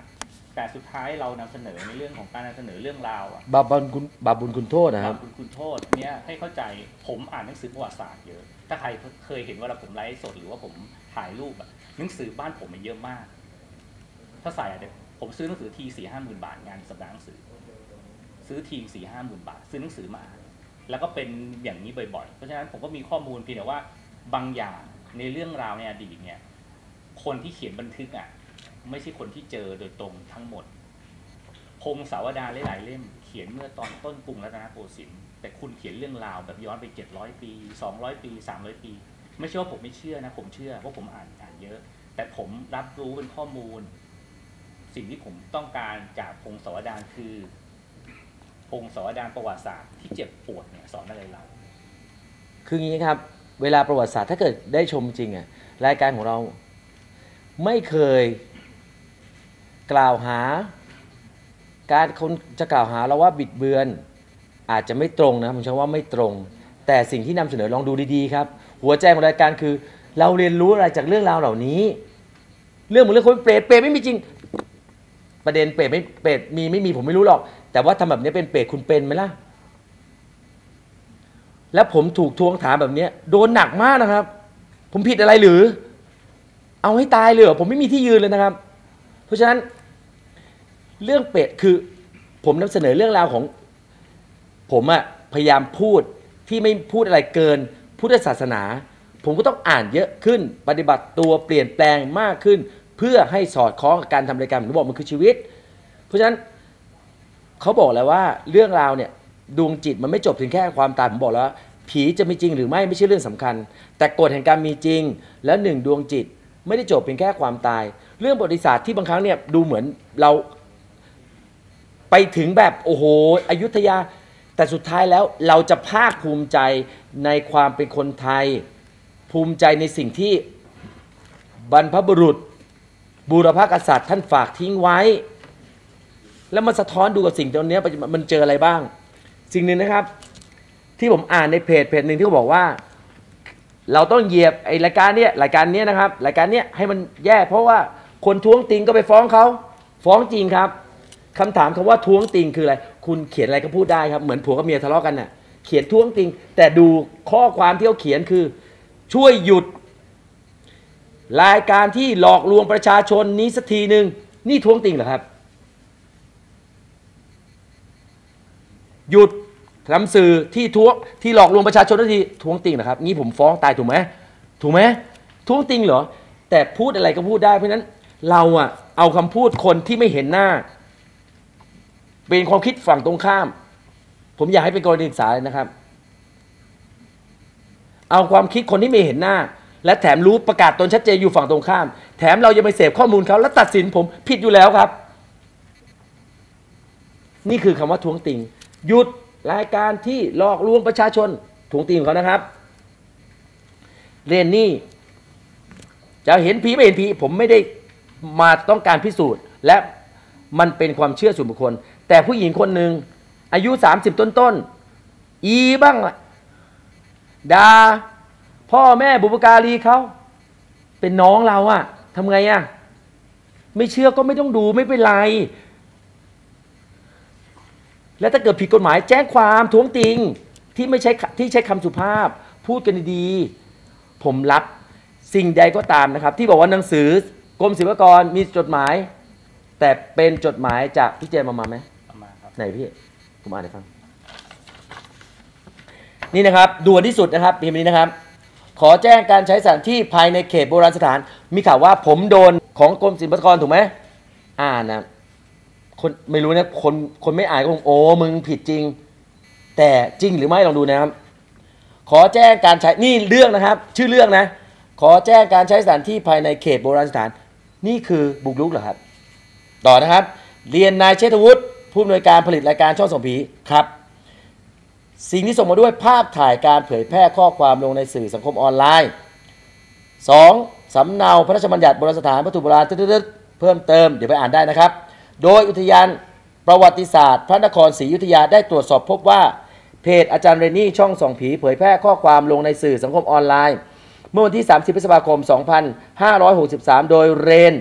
แต่สุดท้ายเรานำเสนอในเรื่องของการนำเสนอเรื่องราวอะบาปบุญคุณบาปบุญคุณโทษนะครับบาปบุญคุณโทษเนี้ยให้เข้าใจผมอ่านหนังสือประวัติศาสตร์เยอะถ้าใครเคยเห็นว่าเราผมไลฟ์สดหรือว่าผมถ่ายรูปอะหนังสือบ้านผมมันเยอะมากถ้าใส่อะเดี๋ยวผมซื้อหนังสือทีสี่ห้าหมื่นบาทงานสัปดาห์หนังสือซื้อทีสี่ห้าหมื่นบาทซื้อหนังสือมาอ่านแล้วก็เป็นอย่างนี้บ่อยๆเพราะฉะนั้นผมก็มีข้อมูลเพียงแต่ว่าบางอย่างในเรื่องราวในอดีตเนี่ยคนที่เขียนบันทึกอ่ะไม่ใช่คนที่เจอโดยตรงทั้งหมดพงศาวดารหลายๆเล่มเขียนเมื่อตอนต้นกรุงรัตนโกสินทร์แต่คุณเขียนเรื่องราวแบบย้อนไปเจ็ดร้อยปีสองร้อยปีสามร้อยปีไม่ใช่ว่าผมไม่เชื่อนะผมเชื่อเพราะผมอ่านอ่านเยอะแต่ผมรับรู้เป็นข้อมูลสิ่งที่ผมต้องการจากพงศาวดารคือพงศาวดารประวัติศาสตร์ที่เจ็บปวดเนี่ยสอนอะไรเราคืออย่างนี้ครับเวลาประวัติศาสตร์ถ้าเกิดได้ชมจริงอ่ะรายการของเราไม่เคยกล่าวหาการคนจะกล่าวหาเราว่าบิดเบือนอาจจะไม่ตรงนะผมใช้ว่าไม่ตรงแต่สิ่งที่นำเสนอลองดูดีๆครับหัวใจของรายการคือเราเรียนรู้อะไรจากเรื่องราวเหล่านี้เรื่องของเรื่องคนเปรตเปรตไม่มีจริงประเด็นเปรตไม่เปรตมีไม่มีผมไม่รู้หรอกแต่ว่าทำแบบนี้เป็นเปรตคุณเป็นไหมล่ะแล้วผมถูกทวงถามแบบนี้โดนหนักมากนะครับผมผิดอะไรหรือเอาให้ตายเลยเหรอผมไม่มีที่ยืนเลยนะครับเพราะฉะนั้นเรื่องเป็ดคือผมนำเสนอเรื่องราวของผมอะพยายามพูดที่ไม่พูดอะไรเกินพุทธศาสนาผมก็ต้องอ่านเยอะขึ้นปฏิบัติตัวเปลี่ยนแปลงมากขึ้นเพื่อให้สอดคล้องกับการทำรายการผมบอกมันคือชีวิตเพราะฉะนั้นเขาบอกแล้วว่าเรื่องราวเนี่ยดวงจิตมันไม่จบถึงแค่ความตายผมบอกแล้วว่าผีจะมีจริงหรือไม่ไม่ใช่เรื่องสำคัญแต่กฎแห่งการมีจริงแล้วหนึ่งดวงจิตไม่ได้จบเพียงแค่ความตายเรื่องประวัติศาสตร์ที่บางครั้งเนี่ยดูเหมือนเราไปถึงแบบโอ้โหอยุธยาแต่สุดท้ายแล้วเราจะภาคภูมิใจในความเป็นคนไทยภูมิใจในสิ่งที่บรรพบุรุษบูรพกษัตริย์ท่านฝากทิ้งไว้แล้วมาสะท้อนดูกับสิ่งตรงนี้มันเจออะไรบ้างสิ่งหนึ่งนะครับที่ผมอ่านในเพจเพจหนึ่งที่เขาบอกว่าเราต้องเหยียบไอรายการเนี้ยรายการเนี้ยนะครับรายการเนี้ยให้มันแย่เพราะว่าคนท้วงติงก็ไปฟ้องเขาฟ้องจริงครับคำถามคำว่าท้วงติงคืออะไรคุณเขียนอะไรก็พูดได้ครับเหมือนผัวกับเมียทะเลาะกันน่ะเขียนท้วงติงแต่ดูข้อความที่เขาเขียนคือช่วยหยุดรายการที่หลอกลวงประชาชนนี้สักทีหนึ่งนี่ท้วงติงเหรอครับหยุดทำสื่อที่ท้วงที่หลอกลวงประชาชนทันทีท้วงติงเหรอครับงี้ผมฟ้องตายถูกไหมถูกไหมท้วงติงเหรอแต่พูดอะไรก็พูดได้เพราะฉะนั้นเราอะเอาคำพูดคนที่ไม่เห็นหน้าเป็นความคิดฝั่งตรงข้ามผมอยากให้เป็นกรณีศึกษาเลยนะครับเอาความคิดคนที่ไม่เห็นหน้าและแถมรู้ประกาศตนชัดเจนอยู่ฝั่งตรงข้ามแถมเรายังไปเสพข้อมูลเขาแล้วตัดสินผมผิดอยู่แล้วครับนี่คือคำว่าท้วงติงหยุดรายการที่หลอกลวงประชาชนท้วงติงของเขานะครับเรนนี่จะเห็นผีไม่เห็นผีผมไม่ได้มาต้องการพิสูจน์และมันเป็นความเชื่อส่วนบุคคลแต่ผู้หญิงคนหนึ่งอายุสามสิบต้นๆอีบ้างด่าพ่อแม่บุพการีเขาเป็นน้องเราอะทำไงอะไม่เชื่อก็ไม่ต้องดูไม่เป็นไรแล้วถ้าเกิดผิดกฎหมายแจ้งความท้วงติงที่ไม่ใช่ที่ใช้คำสุภาพพูดกันดีๆผมรับสิ่งใดก็ตามนะครับที่บอกว่าหนังสือกรมศิลปากรมีจดหมายแต่เป็นจดหมายจากพี่เจมมามาไหมมาครับไหนพี่ผมอ่านให้ฟังนี่นะครับด่วนที่สุดนะครับพิมพ์นี้นะครับขอแจ้งการใช้สถานที่ภายในเขตโบราณสถานมีข่าวว่าผมโดนของกรมศิลปากรถูกไหมอ่านนะคนไม่รู้นะคนคนไม่อ่านก็คงโอ้มึงผิดจริงแต่จริงหรือไม่ลองดูนะครับขอแจ้งการใช้นี่เรื่องนะครับชื่อเรื่องนะขอแจ้งการใช้สถานที่ภายในเขตโบราณสถานนี่คือบุกรุกเหรอครับต่อนะครับเรียนนายเชษฐวุฒิผู้อำนวยการผลิตรายการช่องส่องผีครับสิ่งที่ส่งมาด้วยภาพถ่ายการเผยแพร่ข้อความลงในสื่อสังคมออนไลน์สองสำเนาพระราชบัญญัติโบราณสถานวัตถุโบราณเพิ่มเติมเดี๋ยวไปอ่านได้นะครับโดยอุทยานประวัติศาสตร์พระนครศรีอยุธยาได้ตรวจสอบพบว่าเพจอาจารย์เรนนี่ช่องส่องผีเผยแพร่ข้อความลงในสื่อสังคมออนไลน์เมื่อวันที่สามสิบพฤษภาคมสองพันห้าร้อยหกสิบสามโดยเรน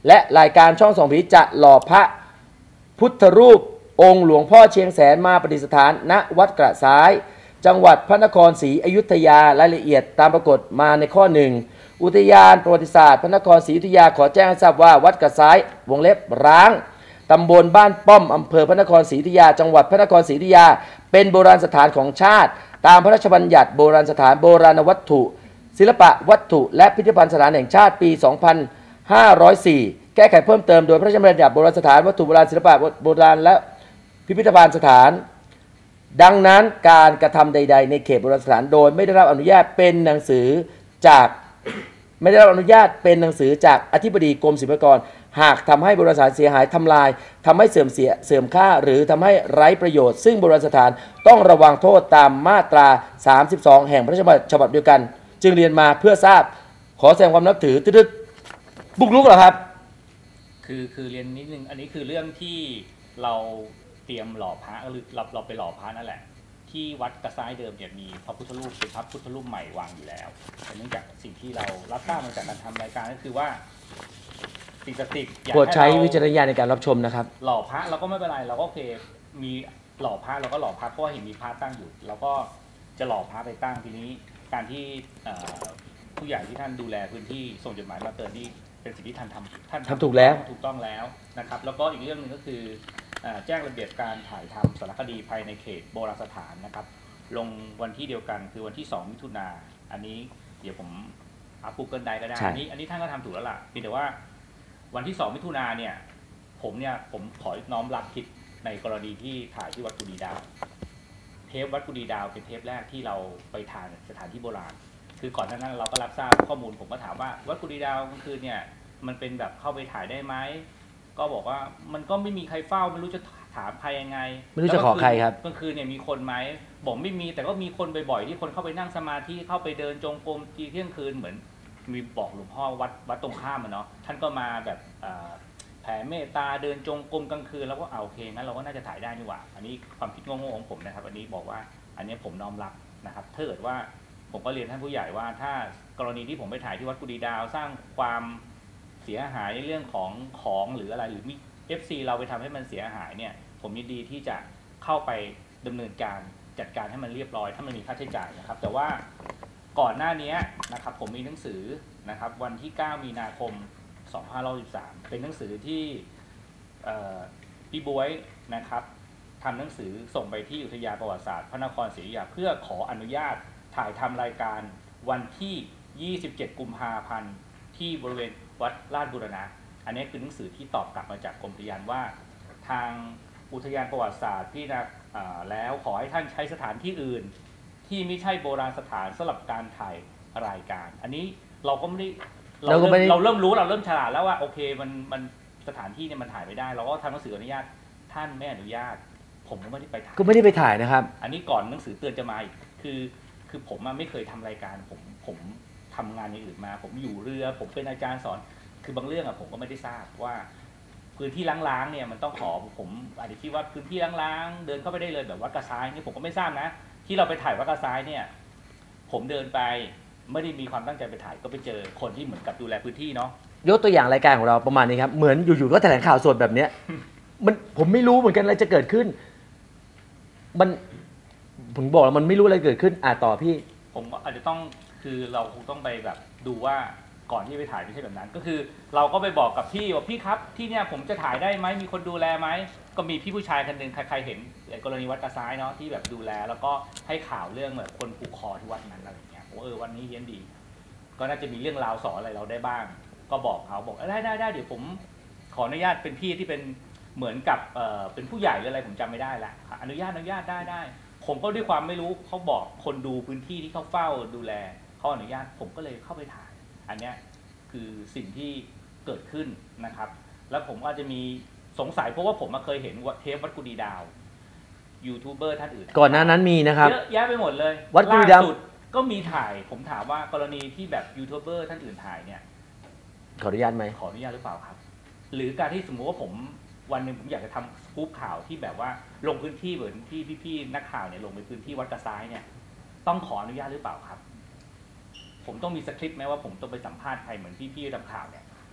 และรายการช่องส่องผีจะหล่อพระพุทธรูปองค์หลวงพ่อเชียงแสนมาประดิษฐานณวัดกระซ้ายจังหวัดพระนครศรีอยุธยารายละเอียดตามปรากฏมาในข้อหนึ่งอุทยานประวัติศาสตร์พระนครศรีอยุธยาขอแจ้งให้ทราบว่าวัดกระซ้ายวงเล็บร้างตำบลบ้านป้อมอำเภอพระนครศรีอยุธยาจังหวัดพระนครศรีอยุธยาเป็นโบราณสถานของชาติตามพระราชบัญญัติโบราณสถานโบราณวัตถุศิลปะวัตถุและพิพิธภัณฑ์สถานแห่งชาติปี สองพันห้าร้อยสี่ แก้ไขเพิ่มเติมโดยพระราชบัญญัติโบราณสถานวัตถุโบราณศิลปะโบราณและพิพิธภัณฑ์สถานดังนั้นการกระทำใดๆในเขตโบราณสถานโดยไม่ได้รับอนุญาตเป็นหนังสือจากไม่ได้รับอนุญาตเป็นหนังสือจากอธิบดีกรมศิลปากรหากทำให้โบราณสถานเสียหายทำลายทำให้เสื่อมเสียเสื่อมค่าหรือทำให้ไร้ประโยชน์ซึ่งโบราณสถานต้องระวังโทษตามมาตราสามสิบสองแห่งพระราชบัญญัติฉบับเดียวกันจึงเรียนมาเพื่อทราบขอแสดงความนับถือตึ๊ดๆบุกรุกเหรอครับคือคือเรียนนิดนึงอันนี้คือเรื่องที่เราเตรียมหล่อพระหรือเราเราไปหล่อพระนั่นแหละที่วัดกระซ้ายเดิมเนี่ยมีพระพุทธรูปเป็นพระพุทธรูปใหม่วางอยู่แล้วแต่เนื่องจากสิ่งที่เรารับทราบมาจากการทำรายการก็คือว่าสิ่งศักดิ์สิทธิ์โปรดใช้วิจารณญาณในการรับชมนะครับหล่อพระเราก็ไม่เป็นไรเราก็โอเคมีหล่อพระเราก็หล่อพระเพราะเห็นมีพระตั้งอยู่เราก็จะหล่อพระไปตั้งทีนี้การที่ผู้ใหญ่ที่ท่านดูแลพื้นที่ส่งจดหมายมาเตือนที่เป็นสิ่งที่ท่านทำท่านทำถูกแล้วถูกต้องแล้วนะครับแล้วก็อีกเรื่องหนึ่งก็คือแจ้งระเบียบการถ่ายทำสารคดีภายในเขตโบราณสถานนะครับลงวันที่เดียวกันคือวันที่สองมิถุนาอันนี้เดี๋ยวผมอัพกูเกิลได้ก็ได้อันนี้อันนี้ท่านก็ทำถูกแล้วล่ะเพียงแต่ว่าวันที่สองมิถุนาเนี่ยผมเนี่ยผมขอน้อมรับผิดในกรณีที่ถ่ายที่วัดกุดีดาวเทปวัดกุดีดาวเป็นเทปแรกที่เราไปถ่ายสถานที่โบราณคือก่อนหน้านั้นเราก็รับทราบข้อมูลผมก็ถามว่าวัดกุดีดาวกลางคืนเนี่ยมันเป็นแบบเข้าไปถ่ายได้ไหมก็บอกว่ามันก็ไม่มีใครเฝ้าไม่รู้จะถามใครยังไงไม่รู้จะขอใครครับกลางคืนเนี่ยมีคนไหมบอกไม่มีแต่ก็มีคนบ่อยๆที่คนเข้าไปนั่งสมาธิเข้าไปเดินจงกรมทีเที่ยงคืนเหมือนมีบอกหลวงพ่อวัดวัดตรงข้ามมันเนาะท่านก็มาแบบแผ่เมตตาเดินจงกรมกลางคืนแล้วก็เอาโอเคงั้นเราก็น่าจะถ่ายได้นี่หว่าอันนี้ความคิดโง่ๆของผมนะครับอันนี้บอกว่าอันนี้ผมน้อมรับนะครับถ้าเกิดว่าผมก็เรียนท่านผู้ใหญ่ว่าถ้ากรณีที่ผมไปถ่ายที่วัดกุดีดาวสร้างความเสียหายในเรื่องของของหรืออะไรหรือมี เอฟ ซี เราไปทำให้มันเสียหายเนี่ยผมยินดีที่จะเข้าไปดำเนินการจัดการให้มันเรียบร้อยถ้ามันมีค่าใช้จ่ายนะครับแต่ว่าก่อนหน้านี้นะครับผมมีหนังสือนะครับวันที่เก้ามีนาคมสองพันห้าร้อยสิบสามเป็นหนังสือที่พี่บ๊วยนะครับทำหนังสือส่งไปที่อุทยานประวัติศาสตร์พระนครศรีอยุธยาเพื่อขออนุญาตถ่ายทำรายการวันที่ยี่สิบเจ็ดกุมภาพันธ์ที่บริเวณวัดราชบูรณะอันนี้คือหนังสือที่ตอบกลับมาจากกรมอุทยานว่าทางอุทยานประวัติศาสตร์พี่นะแล้วขอให้ท่านใช้สถานที่อื่นที่ไม่ใช่โบราณสถานสำหรับการถ่ายรายการอันนี้เราก็ไม่ได้เราเริ่มเราเริ่มรู้เราเริ่มฉลาดแล้วว่าโอเคมันมันสถานที่เนี่ยมันถ่ายไม่ได้เราก็ทำหนังสืออนุญาตท่านไม่อนุญาตผมก็ไม่ได้ไปถ่ายก็ไม่ได้ไปถ่ายนะครับอันนี้ก่อนหนังสือเตือนจะมาอีกคือคือผมไม่เคยทำรายการผมผมทำงานอย่างอื่นมาผมอยู่เรือผมเป็นอาจารย์สอนคือบางเรื่องอะผมก็ไม่ได้ทราบว่าพื้นที่ล้างๆเนี่ยมันต้องขอผมอาจจะคิดว่าพื้นที่ล้างๆเดินเข้าไปได้เลยแบบวัดกระซ้ายนี่ผมก็ไม่ทราบนะที่เราไปถ่ายวัดกระซ้ายเนี่ยผมเดินไปไม่ได้มีความตั้งใจไปถ่ายก็ไปเจอคนที่เหมือนกับดูแลพื้นที่เนาะยกตัวอย่างรายการของเราประมาณนี้ครับเหมือนอยู่ๆก็แถลงข่าวสดแบบเนี้ยมันผมไม่รู้เหมือนกันอะไรจะเกิดขึ้นมันผมบอกแล้วมันไม่รู้อะไรเกิดขึ้นอ่ะต่อพี่ผมอาจจะต้องคือเราคงต้องไปแบบดูว่าก่อนที่ไปถ่ายไม่ใช่แบบนั้นก็คือเราก็ไปบอกกับพี่ว่าพี่ครับที่เนี่ยผมจะถ่ายได้ไหมมีคนดูแลไหมก็มีพี่ผู้ชายคนหนึ่งใครๆเห็นกรณีวัดกระซ้ายเนาะที่แบบดูแลแล้วก็ให้ข่าวเรื่องแบบคนผูกคอที่วัดนั้นอะไรอย่างเงี้ยโอ้เออวันนี้เฮี้ยนดีก็น่าจะมีเรื่องราวสอนอะไรเราได้บ้างก็บอกเขาบอกได้ได้ได้เดี๋ยวผมขออนุญาตเป็นพี่ที่เป็นเหมือนกับเอ่อเป็นผู้ใหญ่หรืออะไรผมจำไม่ได้ละอนุญาตอนุญาตได้ได้ผมก็ด้วยความไม่รู้เขาบอกคนดูพื้นที่ที่เขาเฝ้าดูแลเขาอนุญาตผมก็เลยเข้าไปถ่ายอันนี้คือสิ่งที่เกิดขึ้นนะครับแล้วผมอาจจะมีสงสัยเพราะว่าผมเคยเห็นเทปวัดกุดีดาวยูทูบเบอร์ท่านอื่นก่อนหน้านั้นมีนะครับเยอะแยะไปหมดเลยวัดกุดีดาวก็มีถ่ายผมถามว่ากรณีที่แบบยูทูบเบอร์ท่านอื่นถ่ายเนี่ยขออนุญาตไหมขออนุญาตหรือเปล่าครับหรือการที่สมมติว่าผมวันหนึ่งผมอยากจะทำสกู๊ปข่าวที่แบบว่าลงพื้นที่เหมือนที่พี่ๆนักข่าวเนี่ยลงไปพื้นที่วัดกระซ้ายเนี่ยต้องขออนุญาตหรือเปล่าครับผมต้องมีสคริปต์ไหมว่าผมต้องไปสัมภาษณ์ใครเหมือนพี่ๆทำข่าวเนี่ย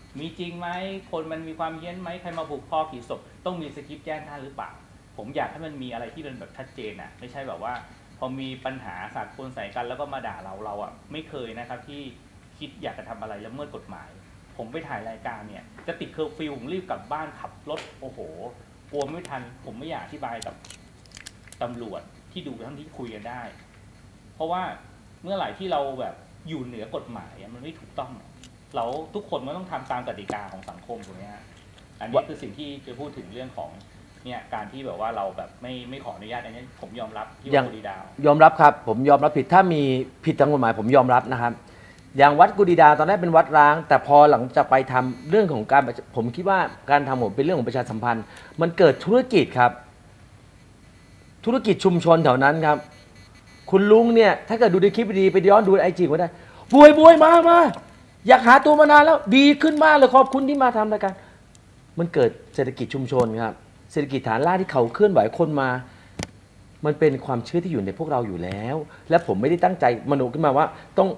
มีจริงไหมคนมันมีความเฮี้ยนไหมใครมาผูกคอกี่ศพต้องมีสคริปต์แจ้งท่านหรือเปล่าผมอยากให้มันมีอะไรที่เป็นแบบชัดเจนอ่ะไม่ใช่แบบว่าพอมีปัญหาสาดคนใส่กันแล้วก็มาด่าเราเราอ่ะไม่เคยนะครับที่คิดอยากจะทำอะไรละเมิดกฎหมายผมไปถ่ายรายการเนี่ยจะติดเคอร์ฟิวผมรีบกลับบ้านขับรถโอ้โหกลัวไม่ทันผมไม่อยากอธิบายกับตำรวจที่ดูทั้งที่คุยกันได้เพราะว่าเมื่อไหร่ที่เราแบบอยู่เหนือกฎหมายมันไม่ถูกต้องเราทุกคนมันต้องทำตามกติกาของสังคมถูกไหมฮะอันนี้คือสิ่งที่จะพูดถึงเรื่องของเนี่ยการที่แบบว่าเราแบบไม่ไม่ขออนุญาตอันนี้ผมยอมรับที่วัดกุดีดาวยอมรับครับผมยอมรับผิดถ้ามีผิดทางกฎหมายผมยอมรับนะครับอย่างวัดกุดีดาวตอนแรกเป็นวัดร้างแต่พอหลังจากไปทำเรื่องของการผมคิดว่าการทำผมเป็นเรื่องของประชาสัมพันธ์มันเกิดธุรกิจครับธุรกิจชุมชนแถวนั้นครับคุณลุงเนี่ยถ้าเกิดดูในคลิปดีไปย้อนดูไอจีก็ได้บวยบวยมามาอยากหาตัวมานานแล้วดีขึ้นมากเลยขอบคุณที่มาทำรายการมันเกิดเศรษฐกิจชุมชนครับเศรษฐกิจฐานรากที่เขาเคลื่อนไหวคนมามันเป็นความเชื่อที่อยู่ในพวกเราอยู่แล้วและผมไม่ได้ตั้งใจมโนขึ้นมาว่าต้อง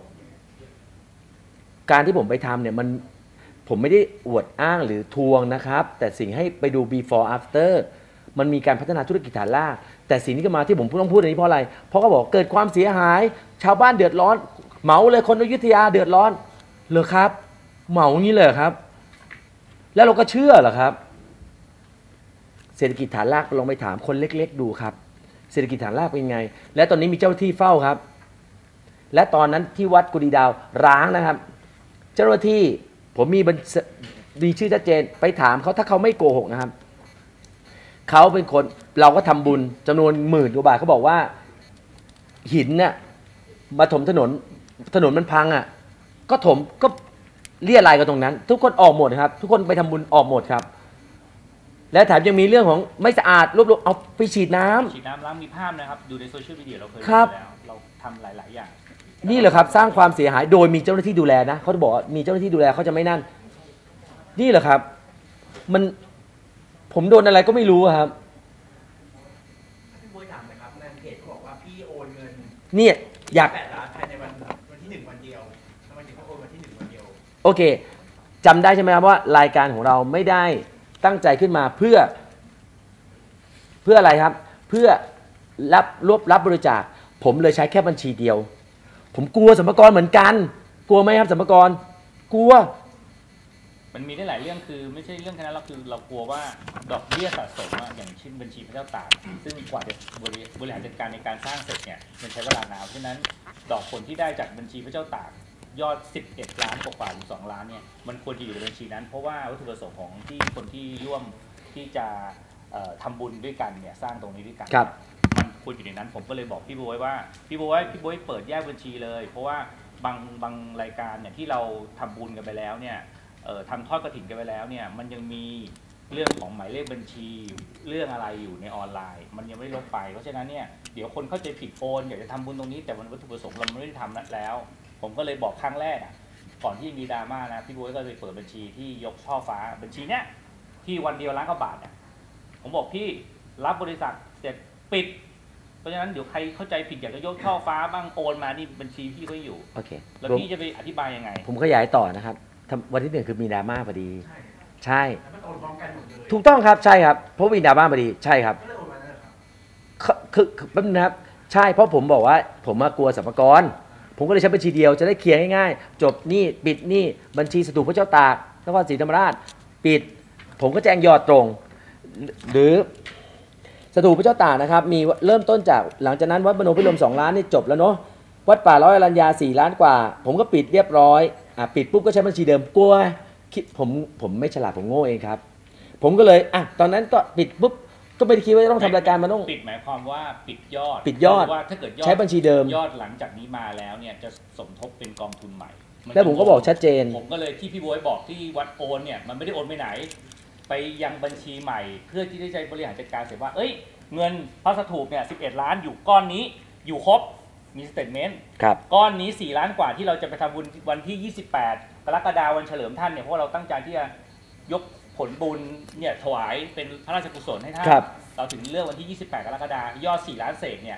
การที่ผมไปทำเนี่ยมันผมไม่ได้อวดอ้างหรือทวงนะครับแต่สิ่งให้ไปดู before after มันมีการพัฒนาธุรกิจฐานรากแต่สิ่งที่ก็มาที่ผมต้องพูดอันนี้เพราะอะไรเพราะเขาบอกเกิดความเสียหายชาวบ้านเดือดร้อนเหมาเลยคนอยุธยาเดือดร้อนเหรอครับเหมางี้เลยครับแล้วเราก็เชื่อเหรอครับเศรษฐกิจฐานรากลองไปถามคนเล็กๆดูครับเศรษฐกิจฐานรากเป็นไงและตอนนี้มีเจ้าหน้าที่เฝ้าครับและตอนนั้นที่วัดกุดีดาวร้างนะครับเจ้าหน้าที่ผมมีมีชื่อชัดเจนไปถามเขาถ้าเขาไม่โกหกนะครับเขาเป็นคนเราก็ทำบุญจำนวนหมื่นกว่าบาทเขาบอกว่าหินเนี่ยมาถมถนนถนนมันพังอ่ะก็ถมก็เรียอะไรกันตรงนั้นทุกคนออกหมดครับทุกคนไปทำบุญออกหมดครับและแถมยังมีเรื่องของไม่สะอาดรวบรวมเอาไปฉีดน้ำฉีดน้ำล้างมีภาพนะครับดูในโซเชียลมีเดียเราเคยดูแล้วเราทำหลายๆอย่างนี่แหละครับสร้างความเสียหายโดยมีเจ้าหน้าที่ดูแลนะเขาจะบอกว่ามีเจ้าหน้าที่ดูแลเขาจะไม่นั่นนี่แหละครับมันผมโดนอะไรก็ไม่รู้ครับพี่บวยถามนะครับในเพจเขาบอกว่าพี่โอนเงินเนี่ยอยากแปดล้านภายในวันวันที่หนึ่งวันเดียวทำไมถึงเขาโอนวันที่หนึ่งวันเดียวโอเคจำได้ใช่ไหมครับว่ารายการของเราไม่ได้ตั้งใจขึ้นมาเพื่อเพื่ออะไรครับเพื่อรับรวบรับบริจาคผมเลยใช้แค่บัญชีเดียวผมกลัวสรรพากรเหมือนกันกลัวไหมครับสรรพากรกลัวมันมีได้หลายเรื่องคือไม่ใช่เรื่องแค่นั้นเราคือเรากลัวว่าดอกเบี้ยสะสมอย่างเช่นบัญชีพระเจ้าตากซึ่งกว่าจะบริหารจัดการในการสร้างเสร็จเนี่ยมันใช้เวลานานเพราะฉะนั้นดอกผลที่ได้จากบัญชีพระเจ้าตากยอดสิบเอ็ดล้านกว่าหรือสองล้านเนี่ยมันควรจะอยู่ในบัญชีนั้นเพราะว่าวัตถุประสงค์ของที่คนที่ร่วมที่จะทำบุญด้วยกันเนี่ยสร้างตรงนี้ด้วยกันมันควรอยู่ในนั้นผมก็เลยบอกพี่บ๊วยว่าพี่บ๊วยพี่บ๊วยเปิดแยกบัญชีเลยเพราะว่าบางบางรายการเนี่ยที่เราทำบุญกันไปแล้วเนี่ยทำทอดกฐินกันไปแล้วเนี่ยมันยังมีเรื่องของหมายเลขบัญชีเรื่องอะไรอยู่ในออนไลน์มันยังไม่ลบไปเพราะฉะนั้นเนี่ยเดี๋ยวคนเข้าใจผิดโอนอยากจะทำบุญตรงนี้แต่วันวัตถุประสงค์เราไม่ได้ทำนั้นแล้วผมก็เลยบอกครั้งแรกอ่ะก่อนที่มีดราม่านะพี่บ๊วยก็เลยเปิดบัญชีที่ยกช่อฟ้าบัญชีเนี้ยที่วันเดียวล้านกว่าบาทเนี่ยผมบอกพี่รับบริษัทเสร็จปิดเพราะฉะนั้นเดี๋ยวใครเข้าใจผิดอยากจะยกช่อฟ้าบ้างโอนมานี่บัญชีพี่ก็อยู่โอเคแล้วพี่จะไปอธิบายยังไงผมขยายต่อนะครับวันที่หนึ่งคือมีดราม่าพอดีใช่มันโอนพร้อมกันหมดเลยถูกต้องครับใช่ครับเพราะมีดราม่าพอดีใช่ครับคือแป๊บนึงนะครับใช่เพราะผมบอกว่าผมมากลัวสรรพากรผมก็เลยใช้บัญชีเดียวจะได้เคลียร์ง่ายๆจบหนี้ปิดหนี้บัญชีสถูปพระเจ้าตากนครศรีธรรมราชปิดผมก็แจ้งยอดตรงหรือสถูปพระเจ้าตากนะครับมีเริ่มต้นจากหลังจากนั้นวัดมโนพิรมสองล้านนี่จบแล้วเนาะวัดป่าร้อยอรัญญาสี่ล้านกว่าผมก็ปิดเรียบร้อยอ่ะปิดปุ๊บก็ใช้บัญชีเดิมกลัวคิดผมผมไม่ฉลาดผมโง่เองครับผมก็เลยอ่ะตอนนั้นก็ปิดปุ๊บก็ไม่ได้คิดว่าจะต้องทำรายการมันต้องปิดหมายความว่าปิดยอดปิดยอดว่าถ้าเกิดใช้บัญชีเดิมยอดหลังจากนี้มาแล้วเนี่ยจะสมทบเป็นกองทุนใหม่แล้วผมก็บอกชัดเจนผมก็เลยที่พี่บ๊วยบอกที่วัดโอนเนี่ยมันไม่ได้โอนไปไหนไปยังบัญชีใหม่เพื่อที่จะใช้บริหารจัดการเสร็จว่าเอ้ยเงินพระสถูปเนี่ยสิบเอ็ดล้านอยู่ก้อนนี้อยู่ครบมีสเตทเมนต์ก้อนนี้สี่ล้านกว่าที่เราจะไปทำบุญวันที่ยี่สิบแปดกรกฎาคมวันเฉลิมท่านเนี่ยเพราะเราตั้งใจที่จะยกผลบุญเนี่ยถวายเป็นพระราชกุศลให้ท่านเราถึงเลือกวันที่ยี่สิบแปดกรกฎาคมยอดสี่ล้านเศษเนี่ย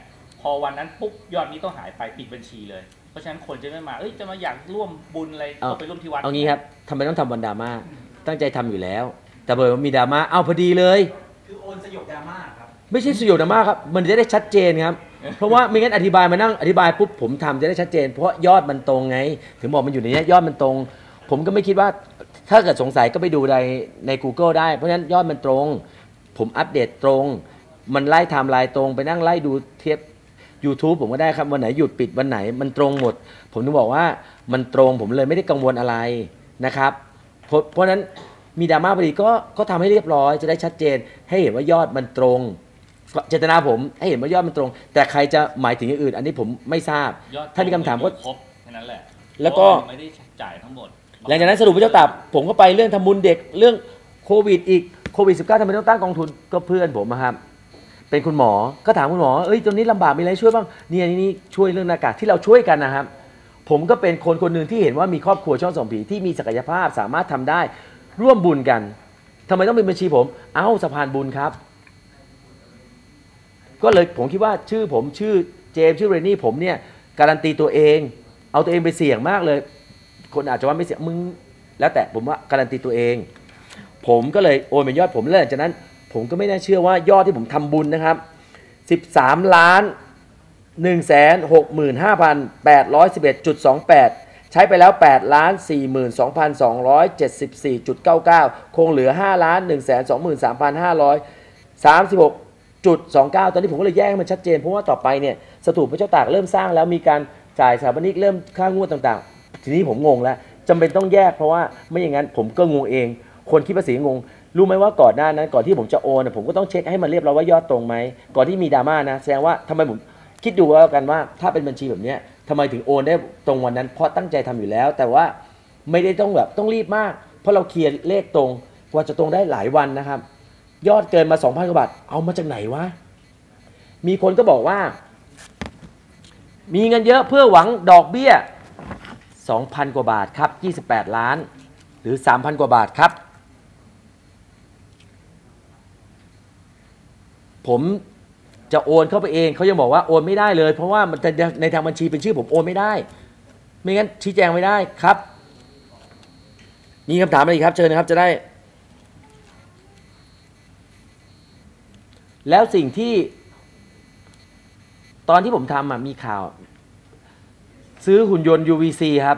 พอวันนั้นปุ๊บยอดนี้ต้องหายไปปิดบัญชีเลยเพราะฉะนั้นคนจะไม่มาเอ้ยจะมาอยากร่วมบุญอะไรก็ไปร่วมที่วัดเอางี้ครับทำไมต้องทำวันดราม่าตั้งใจทำอยู่แล้วแต่เบอร์มีดราม่าเอาพอดีเลยคือโอนสยบดราม่าครับไม่ใช่สยบดราม่าครับมันจะได้ชัดเจนครับเพราะว่าไม่งั้นอธิบายมานั่งอธิบายปุ๊บผมทำจะได้ชัดเจนเพราะยอดมันตรงไงถึงบอกมันอยู่ในนี้ยอดมันตรงผมก็ไม่คิดว่าถ้าเกิดสงสัยก็ไปดูในใน Google ได้เพราะฉะนั้นยอดมันตรงผมอัปเดตตรงมันไล่ไทม์ไลน์ตรงไปนั่งไล่ดูเทียบ YouTube ผมก็ได้ครับวันไหนหยุดปิดวันไหนมันตรงหมดผมถึงบอกว่ามันตรงผมเลยไม่ได้กังวลอะไรนะครับเพราะเพราะนั้นมีดราม่าพอดีก็ก็ทำให้เรียบร้อยจะได้ชัดเจนให้เห็นว่ายอดมันตรงเจตนาผมให้เห็นว่ายอดมันตรงแต่ใครจะหมายถึงอย่างอื่นอันนี้ผมไม่ทราบถ้ามีคำถามก็ครบแค่นั้นแหละแล้วก็ไม่ได้จ่ายทั้งหมดหลังจากนั้นสรุปพระเจ้าตากผมก็ไปเรื่องทำบุญเด็กเรื่องโควิดอีกโควิดสิบเก้าทำไมต้องตั้งกองทุนก็เพื่อนผมครับเป็นคุณหมอก็ถามคุณหมอเอ้ยตรงนี้ลำบากมีอะไรช่วยบ้างเนี่ยนี่ช่วยเรื่องหน้ากากที่เราช่วยกันนะครับผมก็เป็นคนคนหนึ่งที่เห็นว่ามีครอบครัวช่องส่องผีที่มีศักยภาพสามารถทำได้ร่วมบุญกันทำไมต้องเป็นบัญชีผมเอ้าสะพานบุญครับก็เลยผมคิดว่าชื่อผมชื่อเจมส์ชื่อเรนนี่ผมเนี่ยการันตีตัวเองเอาตัวเองไปเสี่ยงมากเลยคนอาจจะว่าไม่เสี่ยงมึงแล้วแต่ผมว่าการันตีตัวเองผมก็เลยโอนเป็นยอดผมแล้วหลังจากนั้นผมก็ไม่น่าเชื่อว่ายอดที่ผมทำบุญนะครับสิบสามล้านหนึ่งแสนหกหมื่นห้าพันแปดร้อยสิบเอ็ดจุดสองแปดใช้ไปแล้วแปดล้านสี่หมื่นสองพันสองร้อยเจ็ดสิบสี่จุดเก้าเก้าคงเหลือห้าล้านหนึ่งแสนสองหมื่นสามพันห้าร้อยสามสิบหกจุดสองเก้าตอนนี้ผมก็เลยแยกให้มันชัดเจนเพราะว่าต่อไปเนี่ยสถูปพระเจ้าตากเริ่มสร้างแล้วมีการจ่ายสถาปนิกเริ่มค่างวดต่างๆทีนี้ผมงงแล้วจำเป็นต้องแยกเพราะว่าไม่อย่างนั้นผมก็งงเองคนคิดภาษีงงรู้ไหมว่าก่อนหน้านั้นก่อนที่ผมจะโอนผมก็ต้องเช็คให้มันเรียบร้อยว่ายอดตรงไหมก่อนที่มีดราม่านะแสดงว่าทำไมผมคิดดูว่ากันว่าถ้าเป็นบัญชีแบบนี้ทำไมถึงโอนได้ตรงวันนั้นเพราะตั้งใจทำอยู่แล้วแต่ว่าไม่ได้ต้องแบบต้องรีบมากเพราะเราเคลียร์เลขตรงกว่าจะตรงได้หลายวันนะครับยอดเกินมา สองพัน กว่าบาทเอามาจากไหนวะมีคนก็บอกว่ามีเงินเยอะเพื่อหวังดอกเบี้ย สองพัน กว่าบาทครับยี่สิบแปดล้านหรือ สามพัน กว่าบาทครับผมจะโอนเข้าไปเองเขายังบอกว่าโอนไม่ได้เลยเพราะว่ามันในทางบัญชีเป็นชื่อผมโอนไม่ได้ไม่งั้นชี้แจงไม่ได้ครับมีคำถามอะไรครับเชิญนะครับจะได้แล้วสิ่งที่ตอนที่ผมทำอ่ะมีข่าวซื้อหุ่นยนต์ ยู วี ซี ครับ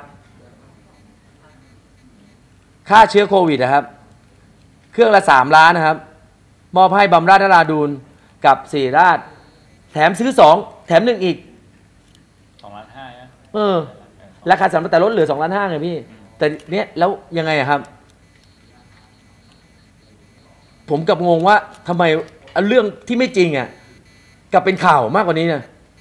ฆ่าเชื้อโควิดนะครับเครื่องละสามล้านนะครับมอบให้บำราศนราดูลกับศิริราชแถมซื้อสองแถมหนึ่งอีกสองล้านห้านะเออราคาสามแต่ลดเหลือสองล้านห้าไงพี่แต่เนี้ยแล้วยังไงครับผมกับงงว่าทำไมเรื่องที่ไม่จริงอ่ะกลับเป็นข่าวมากกว่านี้เนี่ย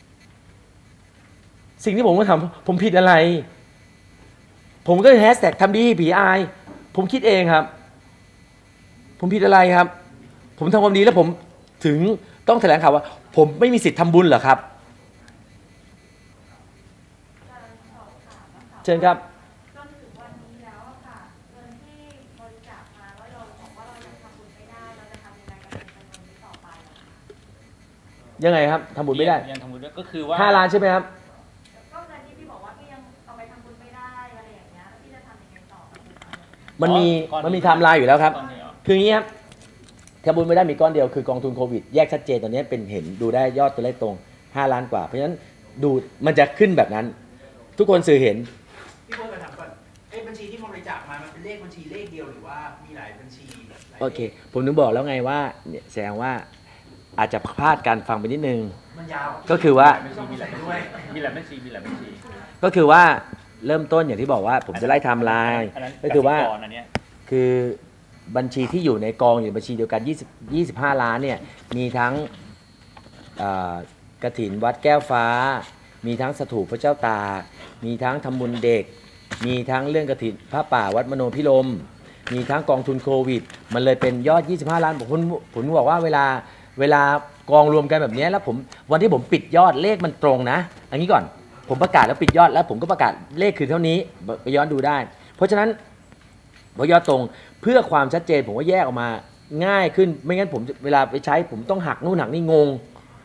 สิ่งที่ผมก็ทำผมผิดอะไรผมก็แฮชแท็กทำดีผีอายผมคิดเองครับผมผิดอะไรครับผมทำความดีแล้วผมถึงต้องแถลงข่าวว่าผมไม่มีสิทธิ์ทำบุญเหรอครับเชิญครับจนถึงวันนี้แล้วค่ะเงินที่บริจาคมาแล้วเราบอกว่าเรายังทำบุญไม่ได้เราจะทำยังไงกับเงินนี้ต่อไปยังไงครับทำบุญไม่ได้ยังทำบุญก็คือว่าห้าล้านใช่ไหมครับก็เงินที่พี่บอกว่าพี่ยังเอาไปทำบุญไม่ได้อะไรอย่างเงี้ยพี่จะทำยังไงต่อมันมีมันมีไทม์ไลน์อยู่แล้วครับคืออย่างนี้ครับทำบุญไม่ได้มีก้อนเดียวคือกองทุนโควิดแยกชัดเจนตอนนี้เป็นเห็นดูได้ยอดตัวเลขตรงห้าล้านกว่าเพราะฉะนั้นดูมันจะขึ้นแบบนั้นทุกคนสื่อเห็นพี่โบ๊ทถามก่อนไอ้บัญชีที่บริจาคมามันเป็นเลขบัญชีเลขเดียวหรือว่ามีหลายบัญชีโอเคผมนึกบอกแล้วไงว่าเนี่ยแสดงว่าอาจจะพลาดการฟังไปนิดนึงมันยาวก็คือว่ามีหลายมีหลายบัญชีมีหลายบัญชีก็คือว่าเริ่มต้นอย่างที่บอกว่าผมจะไล่ไทม์ไลน์ก็คือว่าคือบัญชีที่อยู่ในกองอยู่บัญชีเดียวกันยี่สิบ ยี่สิบห้าล้านเนี่ยมีทั้งกฐินวัดแก้วฟ้ามีทั้งสถูปพระเจ้าตากมีทั้งทำบุญเด็กมีทั้งเรื่องกฐินพระป่าวัดมโนพิรมมีทั้งกองทุนโควิดมันเลยเป็นยอดยี่สิบห้าล้านผมผมบอกว่าเวลาเวลากองรวมกันแบบนี้แล้วผมวันที่ผมปิดยอดเลขมันตรงนะอันนี้ก่อนผมประกาศแล้วปิดยอดแล้วผมก็ประกาศเลขคือเท่านี้ไปย้อนดูได้เพราะฉะนั้นพอยอดตรงเพื่อความชัดเจนผมว่าแยกออกมาง่ายขึ้นไม่งั้นผมเวลาไปใช้ผมต้องหักนู่นหักนี่งง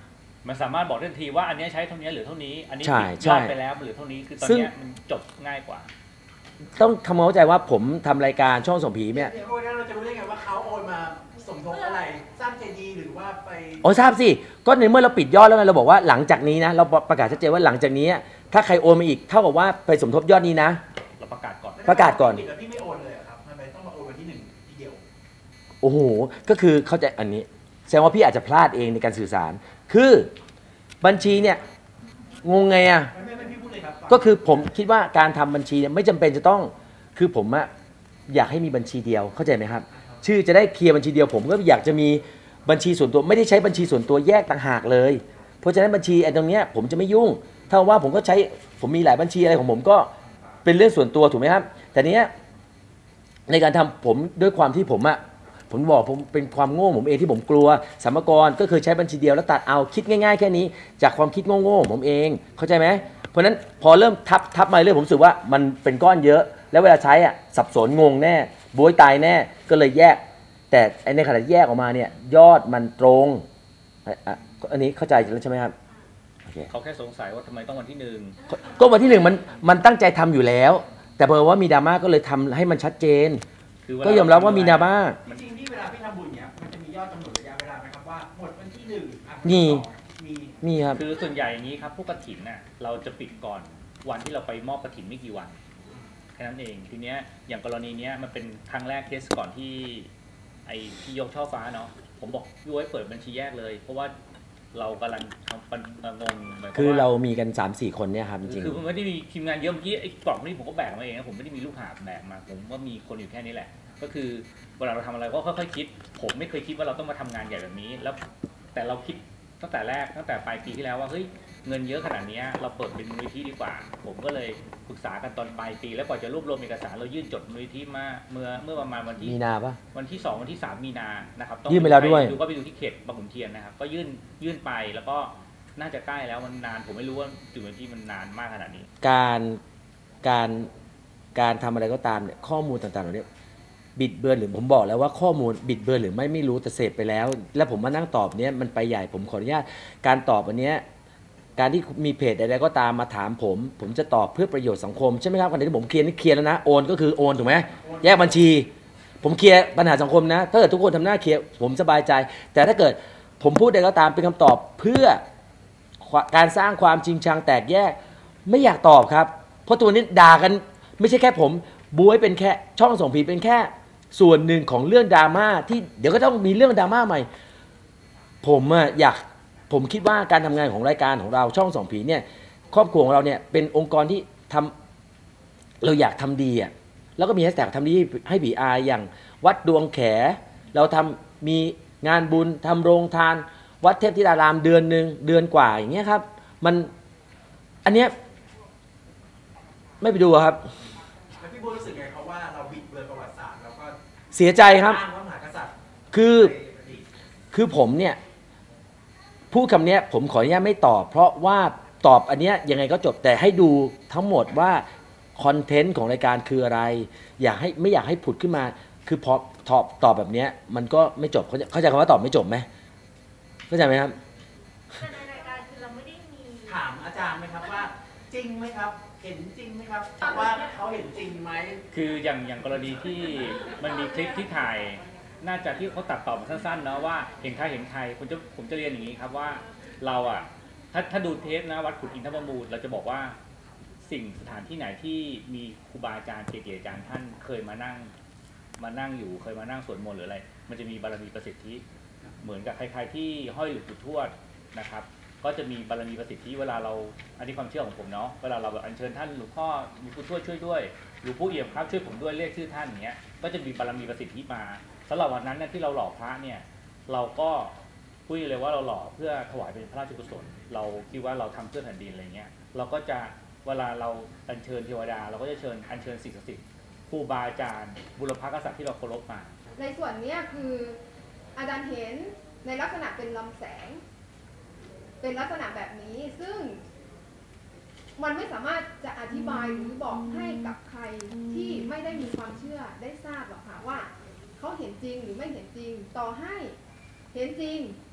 มันสามารถบอกทันทีว่าอันนี้ใช้เท่านี้หรือเท่านี้อันนี้ใช่ปิดใช่ยอดไปแล้วหรือเท่านี้คือตอนซึ่งเนี้ยมันจบง่ายกว่าต้องทำความเข้าใจว่าผมทำรายการช่องส่องผีเนี่ยเดี๋ยววันนั้นเราจะรู้ได้ไงว่าเขาโอนมาสมทบอะไรสร้างเจดีย์หรือว่าไปโอ้ทราบสิก็ในเมื่อเราปิดยอดแล้วไงเราบอกว่าหลังจากนี้นะเราประกาศชัดเจนว่าหลังจากนี้ถ้าใครโอนมาอีกเท่ากับว่าไปสมทบยอดนี้นะเราประกาศก่อนประกาศก่อนปิดแล้วพี่ไม่โอนเลยเหรอครับทำไมต้องมาโอนวันที่หนึ่งทีเดียวโอ้โหก็คือเข้าใจอันนี้แสดงว่าพี่อาจจะพลาดเองในการสื่อสาร คือบัญชีเนี่ยงงไงอะไม่ไม่ไม่พี่พูดเลยครับก็คือผมคิดว่าการทำบัญชีเนี่ยไม่จำเป็นจะต้องคือผมอะอยากให้มีบัญชีเดียวเข้าใจไหมครับ ชื่อจะได้เคลียร์บัญชีเดียวผมก็อยากจะมีบัญชีส่วนตัวไม่ได้ใช้บัญชีส่วนตัวแยกต่างหากเลยเพราะฉะนั้นบัญชีไอ้ตรงเนี้ยผมจะไม่ยุ่งถ้าว่าผมก็ใช้ผมมีหลายบัญชีอะไรของผมก็เป็นเรื่องส่วนตัวถูกไหมครับแต่เนี้ยในการทำผมด้วยความที่ผมอะผมบอกผมเป็นความโง่ผมเองที่ผมกลัวสรรพากรก็เคยใช้บัญชีเดียวแล้วตัดเอาคิดง่ายๆแค่นี้จากความคิดโง่ๆของผมเองเข้าใจไหมเพราะฉะนั้นพอเริ่มทับทับมาเรื่อยผมรู้สึกว่ามันเป็นก้อนเยอะแล้วเวลาใช้อ่ะสับสนงงแน่บวยตายแน่ก็เลยแยกแต่ในขณะแยกออกมาเนี่ยยอดมันตรงอ่ะอันนี้เข้าใจแล้วใช่ไหมครับโอเคเขาแค่สงสัยว่าทำไมต้องวันที่หนึ่งก็วันที่หนึ่งมันมันตั้งใจทำอยู่แล้ว แต่เพราะว่ามีดราม่าก็เลยทำให้มันชัดเจนคือเวลาก็ยอมรับว่ามีดราม่าจริงๆที่เวลาพี่ทำบุญเนี้ยมันจะมียอดกำหนดระยะเวลาไหมครับว่าหมดวันที่หนึ่งอ่ะมีมีมีครับคือส่วนใหญ่อย่างนี้ครับพวกกฐินน่ะเราจะปิดก่อนวันที่เราไปมอบกฐินไม่กี่วันแค่นั้นเองทีเนี้ยอย่างกรณีเนี้ยมันเป็นครั้งแรกเคสก่อนที่ไอ้พี่ยกช่อฟ้าเนาะผมบอกพี่ไว้เปิดบัญชีแยกเลย เพราะว่าเรากำลังทำปัญงงหมายความคือว่าเรามีกัน สามสี่ คนเนี่ยครับจริงคือผมไม่ได้มีทีมงานเยอะเมื่อกี้ไอ้กล่องนี้ผมก็แบกมาเองนะผมไม่ได้มีลูกหาบแบกมาผมว่ามีคนอยู่แค่นี้แหละ ก็คือเวลาเราทำอะไรก็ค่อยๆคิด ผมไม่เคยคิดว่าเราต้องมาทำงานใหญ่แบบนี้ แล้วแต่เราคิดตั้งแต่แรกตั้งแต่ปลายปีที่แล้วว่าเฮ้ยเงินเยอะขนาดนี้เราเปิดเป็นมูลนิธิดีกว่า ผมก็เลยปรึกษากันตอนปลายปี แล้วกว่าจะรวบรวมเอกสารเรายื่นจดมูลนิธิมาเมื่อเมื่อประมาณวันๆที่มีนาปะวันที่สองวันที่สามมีนานะครับต้องยื่นไปแล้วด้วยดูก็ไปดูที่เขตบางขุนเทียนนะครับก็ยื่นยื่นไปแล้วก็น่าจะใกล้แล้วมันนานผมไม่รู้ว่าถึงวันที่มันนานมากขนาดนี้การการการทำอะไรก็ตามเนี่ยข้อมูลต่างๆเหล่านี้บิดเบือนหรือผมบอกแล้วว่าข้อมูลบิดเบือนหรือไม่ไม่รู้แต่เสพไปแล้ว แล้วผมมานั่งตอบเนี้ยมันไปใหญ่ผมขออนุญาตการตอบอันเนี้ยการที่มีเพจใดๆก็ตามมาถามผม ผมจะตอบเพื่อประโยชน์สังคมใช่ไหมครับขณะที่ผมเคลียร์นี่เคลียร์แล้วนะโอนก็คือโอนถูกไหมแยกบัญชี ผมเคลียร์ปัญหาสังคมนะถ้าเกิดทุกคนทำหน้าเคลียร์ผมสบายใจ แต่ถ้าเกิดผมพูดใดก็ตามเป็นคำตอบเพื่อการสร้างความจริงชังแตกแยกไม่อยากตอบครับเพราะตัวนี้ด่ากันไม่ใช่แค่ผมบวยเป็นแค่ช่องส่องผีเป็นแค่ส่วนหนึ่งของเรื่องดราม่าที่เดี๋ยวก็ต้องมีเรื่องดราม่าใหม่ผมอะอยากผมคิดว่าการทำงานของรายการของเราช่องส่องผีเนี่ยครอบครัวของเราเนี่ยเป็นองค์กรที่ทำเราอยากทำดีอะแล้วก็มีแฮชแท็กทำดีให้ผีอายอย่างวัดดวงแขเราทำมีงานบุญทำโรงทานวัดเทพธิดารามเดือนหนึ่งเดือนกว่าอย่างเงี้ยครับมันอันเนี้ยไม่ไปดูอะครับแล้วพี่บูรู้สึกไงเขาว่าเราบิดเบือนประวัติศาสตร์แล้วก็เสียใจครับอ้างพระมหากษัตริย์คือในอดีตคือผมเนี่ยพูดคำเนี้ยผมขออนุญาตไม่ตอบ เพราะว่าตอบอันเนี้ยยังไงก็จบแต่ให้ดูทั้งหมดว่าคอนเทนต์ของรายการคืออะไรอยากให้ไม่อยากให้ผุดขึ้นมา คือพอตอบตอบแบบเนี้ยมันก็ไม่จบเข้าใจเข้าใจคำว่าตอบไม่จบไหมเข้าใจไหมครับแต่ในรายการคือเราไม่ได้มีถามอาจารย์ไหมครับว่าจริงไหมครับ เห็นจริงไหมครับว่าเขาเห็นจริงไหมคืออย่างอย่างกรณีที่มันมีคลิปที่ถ่ายน่าจะที่เขาตัดต่อมาสั้นๆเนาะว่าเห็นใครเห็นใครผมจะผมจะเรียนอย่างนี้ครับว่าเราอ่ะถ้าถ้าดูเทปนะวัดขุนอินทประมูลเราจะบอกว่าสิ่งสถานที่ไหนที่มีครูบาอาจารย์เกจิอาจารย์ท่านเคยมานั่งมานั่งอยู่เคยมานั่งสวดมนต์หรืออะไรมันจะมีบารมีประสิทธิเหมือนกับใครๆที่ห้อยหลวงปู่ทวดนะครับก็จะมีบารมีประสิทธิเวลาเราอันนี้ความเชื่อของผมเนาะเวลาเราแบบอัญเชิญท่านหลวงพ่อหลวงปู่ทวดช่วยด้วยหลวงปู่เอี่ยมครับช่วยผมด้วยเรียกชื่อท่านอย่างเงี้ยก็จะมีบารมีประสิทธิมาสำหรับวันนั้นเนี่ยที่เราหล่อพระเนี่ยเราก็พูดเลยว่าเราหล่อเพื่อถวายเป็นพระราชกุศลเราคิดว่าเราทำเพื่อแผ่นดินอะไรเงี้ยเราก็จะเวลาเราอัญเชิญเทวดาเราก็จะเชิญอัญเชิญสิ่งศักดิ์สิทธิ์ครูบาอาจารย์บุรพกษัตริย์ที่เราเคารพมาในส่วนนี้คืออาจารย์เห็นในลักษณะเป็นลำแสงเป็นลักษณะแบบนี้ซึ่งมันไม่สามารถจะอธิบายหรือบอกให้กับใครที่ไม่ได้มีความเชื่อได้ทราบหรอกค่ะว่าเขาเห็นจริงหรือไม่เห็นจริงต่อให้เห็นจริง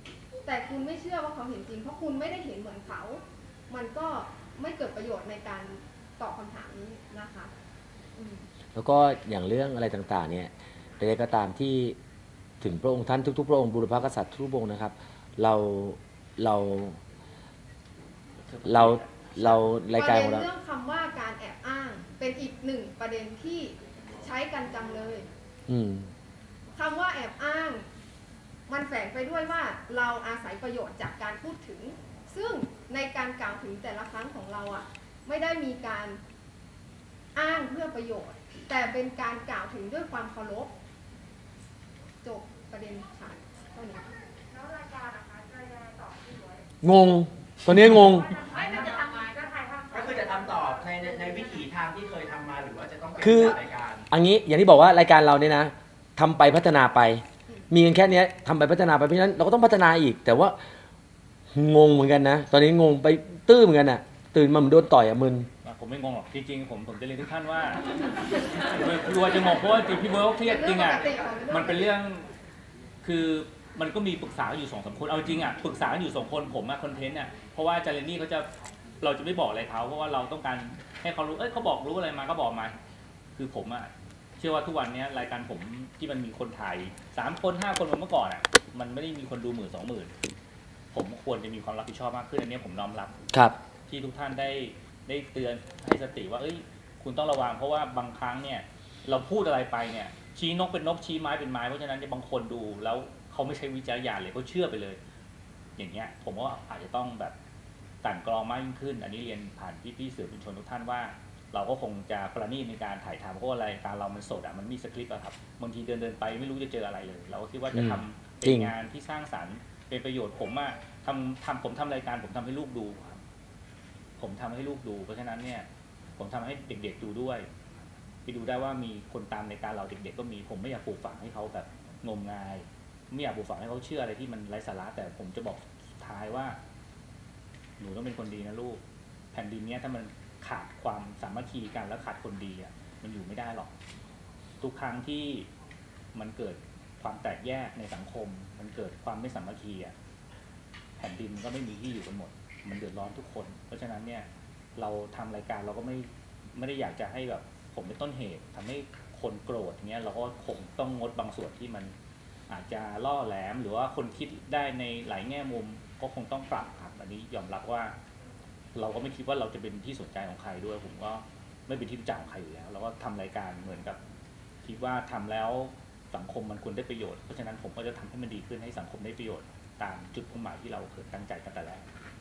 แต่คุณไม่เชื่อว่าเขาเห็นจริงเพราะคุณไม่ได้เห็นเหมือนเขา มันก็ไม่เกิดประโยชน์ในการตอบคำถามนี้นะคะอืมแล้วก็อย่างเรื่องอะไรต่างๆเนี่ยใดๆก็ตามที่ถึงพระองค์ท่านทุกๆพระองค์บุรพกษัตริย์ทุกพระองค์นะครับเราเราเราเรารายการของประเราเด็นเรื่องคำว่าการแอบอ้างเป็นอีกหนึ่งประเด็นที่ใช้กันจังเลยอืมคำว่าแอบอ้าง มันแฝงไปด้วยว่าเราอาศัยประโยชน์จากการพูดถึง ซึ่งในการกล่าวถึงแต่ละครั้งของเราอ่ะไม่ได้มีการอ้างเพื่อประโยชน์ แต่เป็นการกล่าวถึงด้วยความเคารพจบประเด็นค่ะเท่านี้แล้วรายการนะคะจะยังไงต่อพี่บ๊วยงงตอนนี้งงไม่ก็จะทำมาก็ถ่ายทำก็คือจะทำต่อในในในวิถีทางที่เคยทำมาหรือว่าจะต้องเป็นคือรายการอันนี้อย่างที่บอกว่ารายการเราเนี่ยนะทำไปพัฒนาไป มีกันแค่เนี้ยทำไปพัฒนาไปเพราะฉะนั้นเราก็ต้องพัฒนาอีก แต่ว่างงเหมือนกันนะ ตอนนี้งงไปตื้อเหมือนกันอ่ะ ตื่นมาเหมือนโดนต่อยอ่ะมึนผมไม่งงหรอกจริงๆผมผมจะเรียนทุกท่านว่าพี่บัวจะงงเพราะว่าจริงพี่บัวเครียดจริงอ่ะมันเป็นเรื่องคือมันก็มีปรึกษาอยู่สองสามคนเอาจริงอ่ะปรึกษาอยู่สองคนผมอะคอนเทนต์อ่ะเพราะว่าจาเรนนี่เขาจะเราจะไม่บอกอะไรเขาเพราะว่าเราต้องการให้เขารู้เอ้ยเขาบอกรู้อะไรมาก็บอกมาคือผมอ่ะเชื่อว่าทุกวันนี้รายการผมที่มันมีคนถ่ายสามคนห้าคนเหมือนเมื่อก่อนอ่ะมันไม่ได้มีคนดูหมื่นสองหมื่นผมควรจะมีความรับผิดชอบมากขึ้นอันนี้ผมน้อมรับครับที่ทุกท่านได้ได้เตือนให้สติว่าเอ้ยคุณต้องระวังเพราะว่าบางครั้งเนี่ยเราพูดอะไรไปเนี่ยชี้นกเป็นนกชี้ไม้เป็นไม้เพราะฉะนั้นเนี่ยบางคนดูแล้วเขาไม่ใช้วิจารณญาณเลยเขาเชื่อไปเลย อย่างเงี้ยผมว่าอาจจะต้องแบบกลั่นกรองมากยิ่งขึ้น อันนี้เรียนผ่านพี่ๆสื่อมวลชนทุกท่านว่า เราก็คงจะประณีตในการถ่ายทำเพราะว่าอะไรการเรามันสดอ่ะมันมีสคริปต์อะครับบางทีเดินเดินๆไปไม่รู้จะเจออะไรเลย เราก็คิดว่าจะทำเป็นงานที่สร้างสรรค์เป็นประโยชน์ผมอะทำทำผมทำรายการผมทำให้ลูกดูครับ ผมทำให้ลูกดูเพราะฉะนั้นเนี่ยผมทำให้เด็กๆดูด้วยไปดูได้ว่ามีคนตามในการเราเด็กๆก็มีผมไม่อยากปลูกฝังให้เขาแบบงมงายไม่อยากปลูกฝังให้เขาเชื่ออะไรที่มันไร้สาระแต่ผมจะบอกสุดท้ายว่าหนูต้องเป็นคนดีนะลูกแผ่นดินเนี้ยถ้ามันขาดความสามัคคีกันแล้วขาดคนดีอ่ะมันอยู่ไม่ได้หรอกทุกครั้งที่มันเกิดความแตกแยกในสังคม มันเกิดความไม่สามัคคีอ่ะแผ่นดินก็ไม่มีที่อยู่กันหมดมันเดือดร้อนทุกคน เพราะฉะนั้นเนี่ยเราทำรายการเราก็ไม่ไม่ได้อยากจะให้แบบผมเป็นต้นเหตุทำให้คนโกรธเงี้ยเราก็คงต้องงดบางส่วนที่มันอาจจะล่อแหลมหรือว่าคนคิดได้ในหลายแง่มุมก็คงต้องปรับครับอันนี้ยอมรับว่า เราก็ไม่คิดว่าเราจะเป็นที่สนใจของใครด้วยผมก็ไม่เป็นที่รู้จักของใครอยู่แล้วเราก็ทำรายการเหมือนกับคิดว่าทำแล้วสังคมมันควรได้ประโยชน์เพราะฉะนั้นผมก็จะทำให้มันดีขึ้นให้สังคมได้ประโยชน์ตามจุดมุ่งหมายที่เราเคยตั้งใจกันแต่แรก